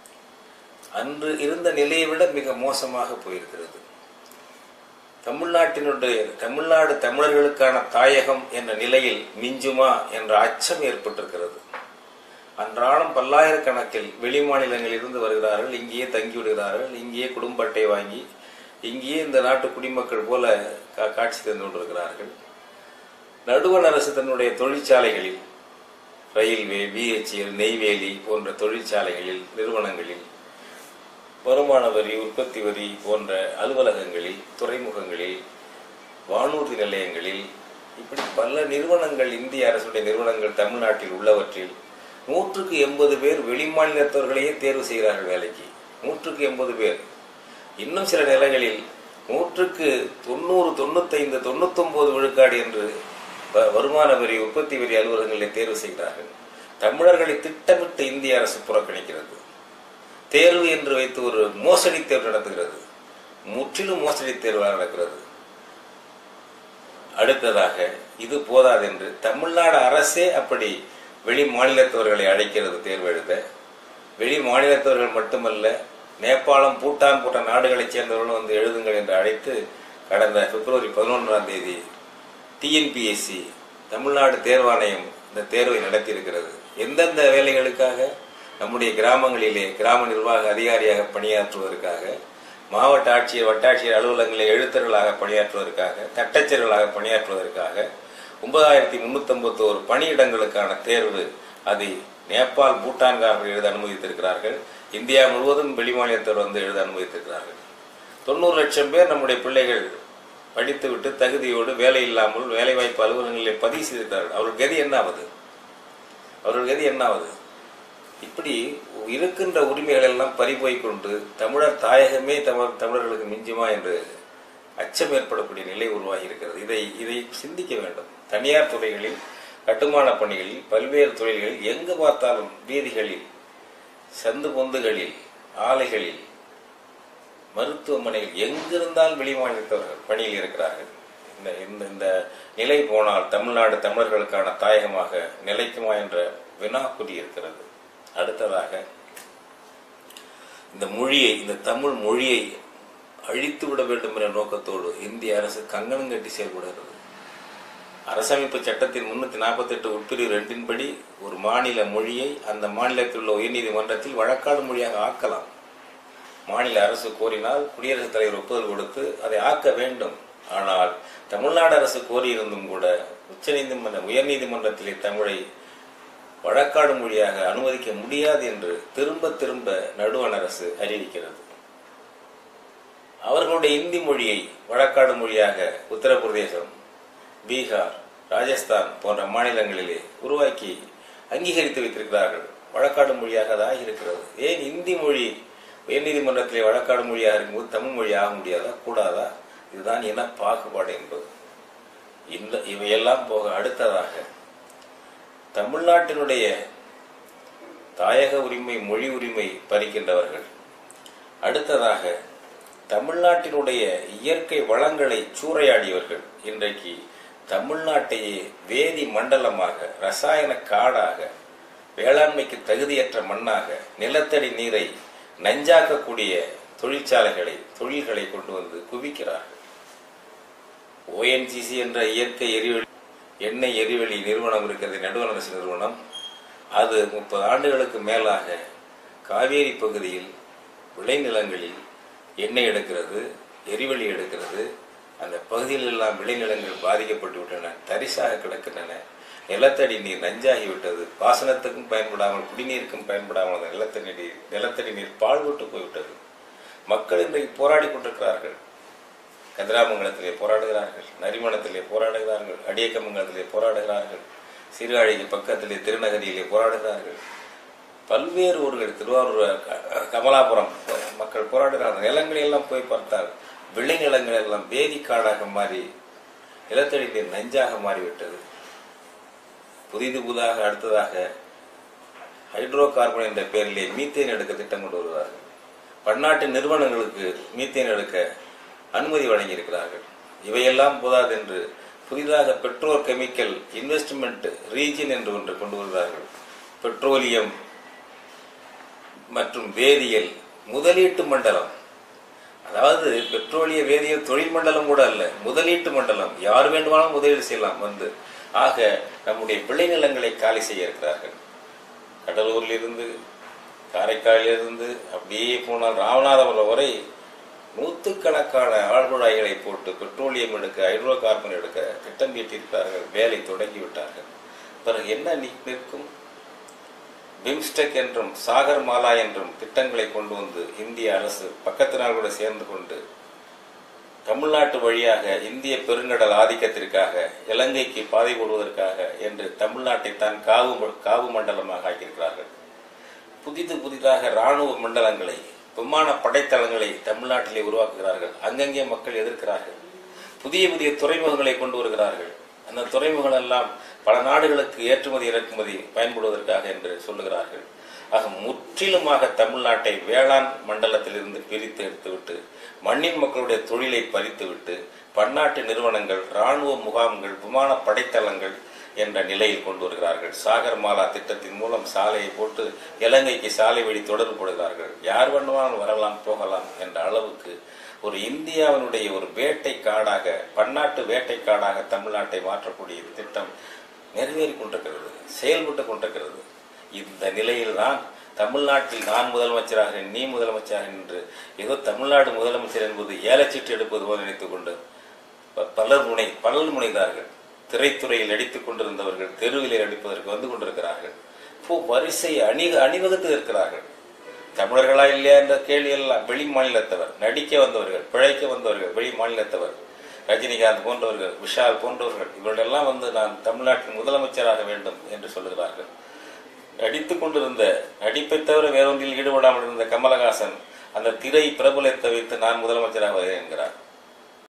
அன்று இருந்த நிலையை விட மிக மோசமாக போயிருக்கிறது. தமிழ்நாட்டினுடைய தமிழ்நாடு தமிழர்களுக்கான தாயகம் என்ற நிலையில் மிஞ்சுமா என்ற அச்சம் ஏற்பட்டிருக்கிறது. அன்றாடம் பல்லாயிரக்கணக்கில் வெளி மாநிலங்களில் இருந்து வருகிறார்கள், இங்கேயே தங்கிவிடுகிறார்கள், இங்கேயே குடும்ப அட்டை வாங்கி இங்கேயே இந்த நாட்டு குடிமக்கள் போல காட்சி தந்து கொண்டிருக்கிறார்கள். நடுவண் அரசு தன்னுடைய தொழிற்சாலைகளில், ரயில்வே, பிஹெச்எல், நெய்வேலி போன்ற தொழிற்சாலைகளில், நிறுவனங்களில், வருமான வரி, உற்பத்தி வரி போன்ற அலுவலகங்களில், துறைமுகங்களில், வானூர்தி நிலையங்களில், இப்படி பல நிறுவனங்கள், இந்திய அரசுடைய நிறுவனங்கள் தமிழ்நாட்டில் உள்ளவற்றில் நூற்றுக்கு எண்பது பேர் வெளிமாநிலத்தவர்களையே தேர்வு செய்கிறார்கள் வேலைக்கு. நூற்றுக்கு எண்பது பேர். இன்னும் சில நிலைகளில் நூற்றுக்கு தொண்ணூறு, தொண்ணூத்தைந்து, தொண்ணூத்தி ஒன்பது விழுக்காடு என்று வருமான வரி, உற்பத்தி வரி அலுவலகங்களில் தேர்வு செய்கிறார்கள். தமிழர்களை திட்டமிட்டு இந்திய அரசு புறக்கணிக்கிறது. தேர்வு என்று வைத்து ஒரு மோசடி தேர்வு நடத்துகிறது. முற்றிலும் மோசடி தேர்வாக நடக்கிறது. அடுத்ததாக இது போதாது என்று தமிழ்நாடு அரசே அப்படி வெளி மாநிலத்தவர்களை அழைக்கிறது தேர்வு எழுத. வெளி மாநிலத்தவர்கள் மட்டுமல்ல, நேபாளம், பூட்டான் போன்ற நாடுகளைச் சேர்ந்தவர்களும் வந்து எழுதுங்கள் என்று அழைத்து கடந்த பிப்ரவரி பதினொன்றாம் தேதி டிஎன்பிஎஸ்சி தமிழ்நாடு தேர்வாணையம் இந்த தேர்வை நடத்தியிருக்கிறது. எந்தெந்த வேலைகளுக்காக? நம்முடைய கிராமங்களிலே கிராம நிர்வாக அதிகாரியாக பணியாற்றுவதற்காக, மாவட்ட ஆட்சியர், வட்டாட்சியர் அலுவலகங்களில் எழுத்தர்களாக பணியாற்றுவதற்காக, தட்டச்சர்களாக பணியாற்றுவதற்காக ஒன்பதாயிரத்தி முன்னூத்தி ஐம்பத்தி ஒரு பணியிடங்களுக்கான தேர்வு அதை நேபாள், பூட்டான்காரர்கள் எழுத அனுமதித்திருக்கிறார்கள். இந்தியா முழுவதும் வெளிமாநிலத்தவர் வந்து எழுத அனுமதித்திருக்கிறார்கள். தொண்ணூறு லட்சம் பேர் நம்முடைய பிள்ளைகள் படித்துவிட்டு தகுதியோடு வேலை இல்லாமல் வேலைவாய்ப்பு அலுவலகங்களில் பதிவு செய்திருக்கிறார்கள். அவர்கள் கதி என்னாவது? அவர்கள் கதி என்னாவது? இப்படி இருக்கின்ற உரிமைகள் எல்லாம் பறிபோய் கொண்டு தமிழர் தாயகமே தமிழ் தமிழர்களுக்கு மிஞ்சுமா என்று அச்சம் ஏற்படக்கூடிய நிலை உருவாகி இருக்கிறது. இதை இதை சிந்திக்க வேண்டும். தனியார் துறைகளில் கட்டுமான பணிகளில், பல்வேறு தொழில்களில், எங்கு பார்த்தாலும் வீதிகளில், சந்து பொந்துகளில், ஆலைகளில், மருத்துவமனையில் எங்கிருந்தாலும் வெளிமாநிலத்தவர்கள் பணியில் இருக்கிறார்கள். இந்த இந்த நிலை போனால் தமிழ்நாடு தமிழர்களுக்கான தாயகமாக நிலைக்குமா என்ற வினாக்குறி இருக்கிறது. அடுத்ததாக இந்த மொழியை, இந்த தமிழ் மொழியை அழித்து விட வேண்டும் என்ற நோக்கத்தோடு இந்திய அரசு கங்கணம் கட்டி செயல்படுகிறது. அரசமைப்பு சட்டத்தின் முன்னூத்தி நாற்பத்தி எட்டு உட்பிரிவு ரெண்டின்படி ஒரு மாநில மொழியை அந்த மாநிலத்தில் உள்ள உயர்நீதிமன்றத்தில் வழக்காடு மொழியாக ஆக்கலாம். மாநில அரசு கோரினால் குடியரசுத் தலைவர் ஒப்புதல் கொடுத்து அதை ஆக்க வேண்டும். ஆனால் தமிழ்நாடு அரசு கோரியிருந்தும் கூட உச்ச நீதிமன்ற உயர்நீதிமன்றத்திலே தமிழை வழக்காடு மொழியாக அனுமதிக்க முடியாது என்று திரும்ப திரும்ப நடுவண் அரசு அறிவிக்கிறது. அவர்களுடைய இந்தி மொழியை வழக்காடு மொழியாக உத்தரப்பிரதேசம், பீகார், ராஜஸ்தான் போன்ற மாநிலங்களிலே உருவாக்கி அங்கீகரித்து வைத்திருக்கிறார்கள். வழக்காடு மொழியாக அது ஆகியிருக்கிறது. ஏன் இந்தி மொழி உயர்நீதிமன்றத்திலே வழக்காடு மொழியாக இருக்கும்போது தமிழ் மொழி ஆக முடியாதா, கூடாதா? இதுதான் இன பாகுபாடு என்பது. இந்த இவையெல்லாம் போக அடுத்ததாக தமிழ்நாட்டினுடைய தாயக உரிமை, மொழி உரிமை பறிக்கின்றவர்கள், அடுத்ததாக தமிழ்நாட்டினுடைய இயற்கை வளங்களை சூறையாடியவர்கள் இன்றைக்கு தமிழ்நாட்டையே வேதி மண்டலமாக, ரசாயன காடாக, வேளாண்மைக்கு தகுதியற்ற மண்ணாக, நிலத்தடி நீரை நஞ்சாக்கக்கூடிய தொழிற்சாலைகளை, தொழில்களை கொண்டு வந்து குவிக்கிறார்கள். ஓஎன்ஜிசி என்ற இயற்கை எரிவெளி எண்ணெய் எரிவெளி நிறுவனம் இருக்கிறது, நடுவண் அரசு நிறுவனம். அது முப்பது ஆண்டுகளுக்கு மேலாக காவேரி பகுதியில் விளைநிலங்களில் எண்ணெய் எடுக்கிறது, எரிவெளி எடுக்கிறது. அந்த பகுதியில் எல்லாம் விளைநிலங்கள் பாதிக்கப்பட்டு விட்டன, தரிசாக கிடக்கின்றன. நிலத்தடி நீர் நஞ்சாகிவிட்டது. பாசனத்துக்கும் பயன்படாமல், குடிநீருக்கும் பயன்படாமல் அந்த நிலத்தடி நீர் நிலத்தடி நீர் பாழ்பட்டு போய்விட்டது. மக்கள் இன்றைக்கு போராடி கொண்டிருக்கிறார்கள். கதிராமங்கலத்திலே போராடுகிறார்கள், நரிமணத்திலே போராடுகிறார்கள், அடியக்கமங்கலத்திலே போராடுகிறார்கள், சீர்காழிக்கு பக்கத்திலே திருநகரியிலே போராடுகிறார்கள். பல்வேறு ஊர்கள், திருவாரூர், கமலாபுரம் மக்கள் போராடுகிறார்கள். நிலங்களை எல்லாம் போய் பார்த்தால் விளைநிலங்கள் எல்லாம் வேதிக்காடாக மாறி நிலத்தடி நீர் நஞ்சாக மாறிவிட்டது. புதிது புதாக அடுத்ததாக ஹைட்ரோ கார்பன் என்ற பெயரிலே மீத்தேன் எடுக்க திட்டம் கொண்டு வருவார்கள். பன்னாட்டு நிறுவனங்களுக்கு மீத்தேன் எடுக்க அனுமதி வழங்கியிருக்கிறார்கள். இவையெல்லாம் போதாது என்று புதிதாக பெட்ரோ கெமிக்கல் இன்வெஸ்ட்மெண்ட் ரீஜன் என்று ஒன்று கொண்டு வருகிறார்கள். பெட்ரோலியம் மற்றும் வேதியியல் முதலீட்டு மண்டலம். அதாவது பெட்ரோலிய வேதியியல் தொழில் மண்டலம் கூட அல்ல, முதலீட்டு மண்டலம். யார் வேண்டுமானாலும் முதலீடு செய்யலாம் வந்து. ஆக நம்முடைய விளைநிலங்களை காலி செய்ய இருக்கிறார்கள். கடலூரில் இருந்து, காரைக்காலிலிருந்து அப்படியே போனால் ராமநாதபுரம் வரை நூற்றுக்கணக்கான ஆழ்குழாய்களை போட்டு பெட்ரோலியம் எடுக்க, ஹைட்ரோ கார்பன் எடுக்க திட்டம் தீட்டியிருக்கிறார்கள். வேலை தொடங்கிவிட்டார்கள். பிறகு என்ன நிற்கும்? பிம்ஸ்டெக் என்றும் சாகர் மாலா என்றும் திட்டங்களை கொண்டு வந்து இந்திய அரசு பக்கத்து நாளோடு சேர்ந்து கொண்டு தமிழ்நாட்டு வழியாக இந்திய பெருங்கடல் ஆதிக்கத்திற்காக, இலங்கைக்கு பாதை போடுவதற்காக என்று தமிழ்நாட்டை தான் காவு காவு மண்டலமாக ஆக்கியிருக்கிறார்கள். புதிது புதிதாக இராணுவ மண்டலங்களை, விமான படைத்தளங்களை தமிழ்நாட்டிலே உருவாக்குகிறார்கள். அங்கங்கே மக்கள் எதிர்க்கிறார்கள். புதிய புதிய துறைமுகங்களை கொண்டு வருகிறார்கள். அந்த துறைமுகங்கள் எல்லாம் பல நாடுகளுக்கு ஏற்றுமதி இறக்குமதி பயன்படுவதற்காக என்று சொல்லுகிறார்கள். ஆக முற்றிலுமாக தமிழ்நாட்டை வேளாண் மண்டலத்திலிருந்து பிரித்து எடுத்துவிட்டு மண்ணின் மக்களுடைய தொழிலை பறித்துவிட்டு பன்னாட்டு நிறுவனங்கள், இராணுவ முகாம்கள், விமான படைத்தளங்கள் என்ற நிலையில் கொண்டு வருகிறார்கள். சாகர் மாலா திட்டத்தின் மூலம் சாலையை போட்டு இலங்கைக்கு சாலை வழி தொடர்பு போடுகிறார்கள். யார் வேண்டுமானாலும் வரலாம் போகலாம் என்ற அளவுக்கு ஒரு இந்தியாவினுடைய ஒரு வேட்டை காடாக, பன்னாட்டு வேட்டை காடாக தமிழ்நாட்டை மாற்றக்கூடிய திட்டம் நிறைவேறி கொண்டிருக்கிறது, செயல்பட்டு கொண்டிருக்கிறது. இந்த நிலையில்தான் தமிழ்நாட்டில் நான் முதலமைச்சராக, நீ முதலமைச்சராக என்று ஏதோ தமிழ்நாடு முதலமைச்சர் என்பது ஏலச்சீட்டு எடுப்பது போல நினைத்துக் கொண்டு பலர் முனை பலர் முனைந்தார்கள். திரைத்துறையில் நடித்துக் கொண்டிருந்தவர்கள் தெருவிலே நடிப்பதற்கு வந்து கொண்டிருக்கிறார்கள். இப்போ வரிசை அணி அணிவகுத்து இருக்கிறார்கள். தமிழர்களா இல்லையா என்ற கேள்வி எல்லாம் வெளி மாநிலத்தவர், நடிக்க வந்தவர்கள், பிழைக்க வந்தவர்கள் வெளி மாநிலத்தவர், ரஜினிகாந்த் போன்றவர்கள், விஷால் போன்றவர்கள், இவர்களெல்லாம் வந்து நான் தமிழ்நாட்டின் முதலமைச்சராக வேண்டும் என்று சொல்லுகிறார்கள். நடித்துக் கொண்டிருந்த, நடிப்பை தவிர வேறொன்றில் ஈடுபடாமல் இருந்த கமலஹாசன் அந்த திரை பிரபலத்தை வைத்து நான் முதலமைச்சராக வருகிறேன் என்கிறார்.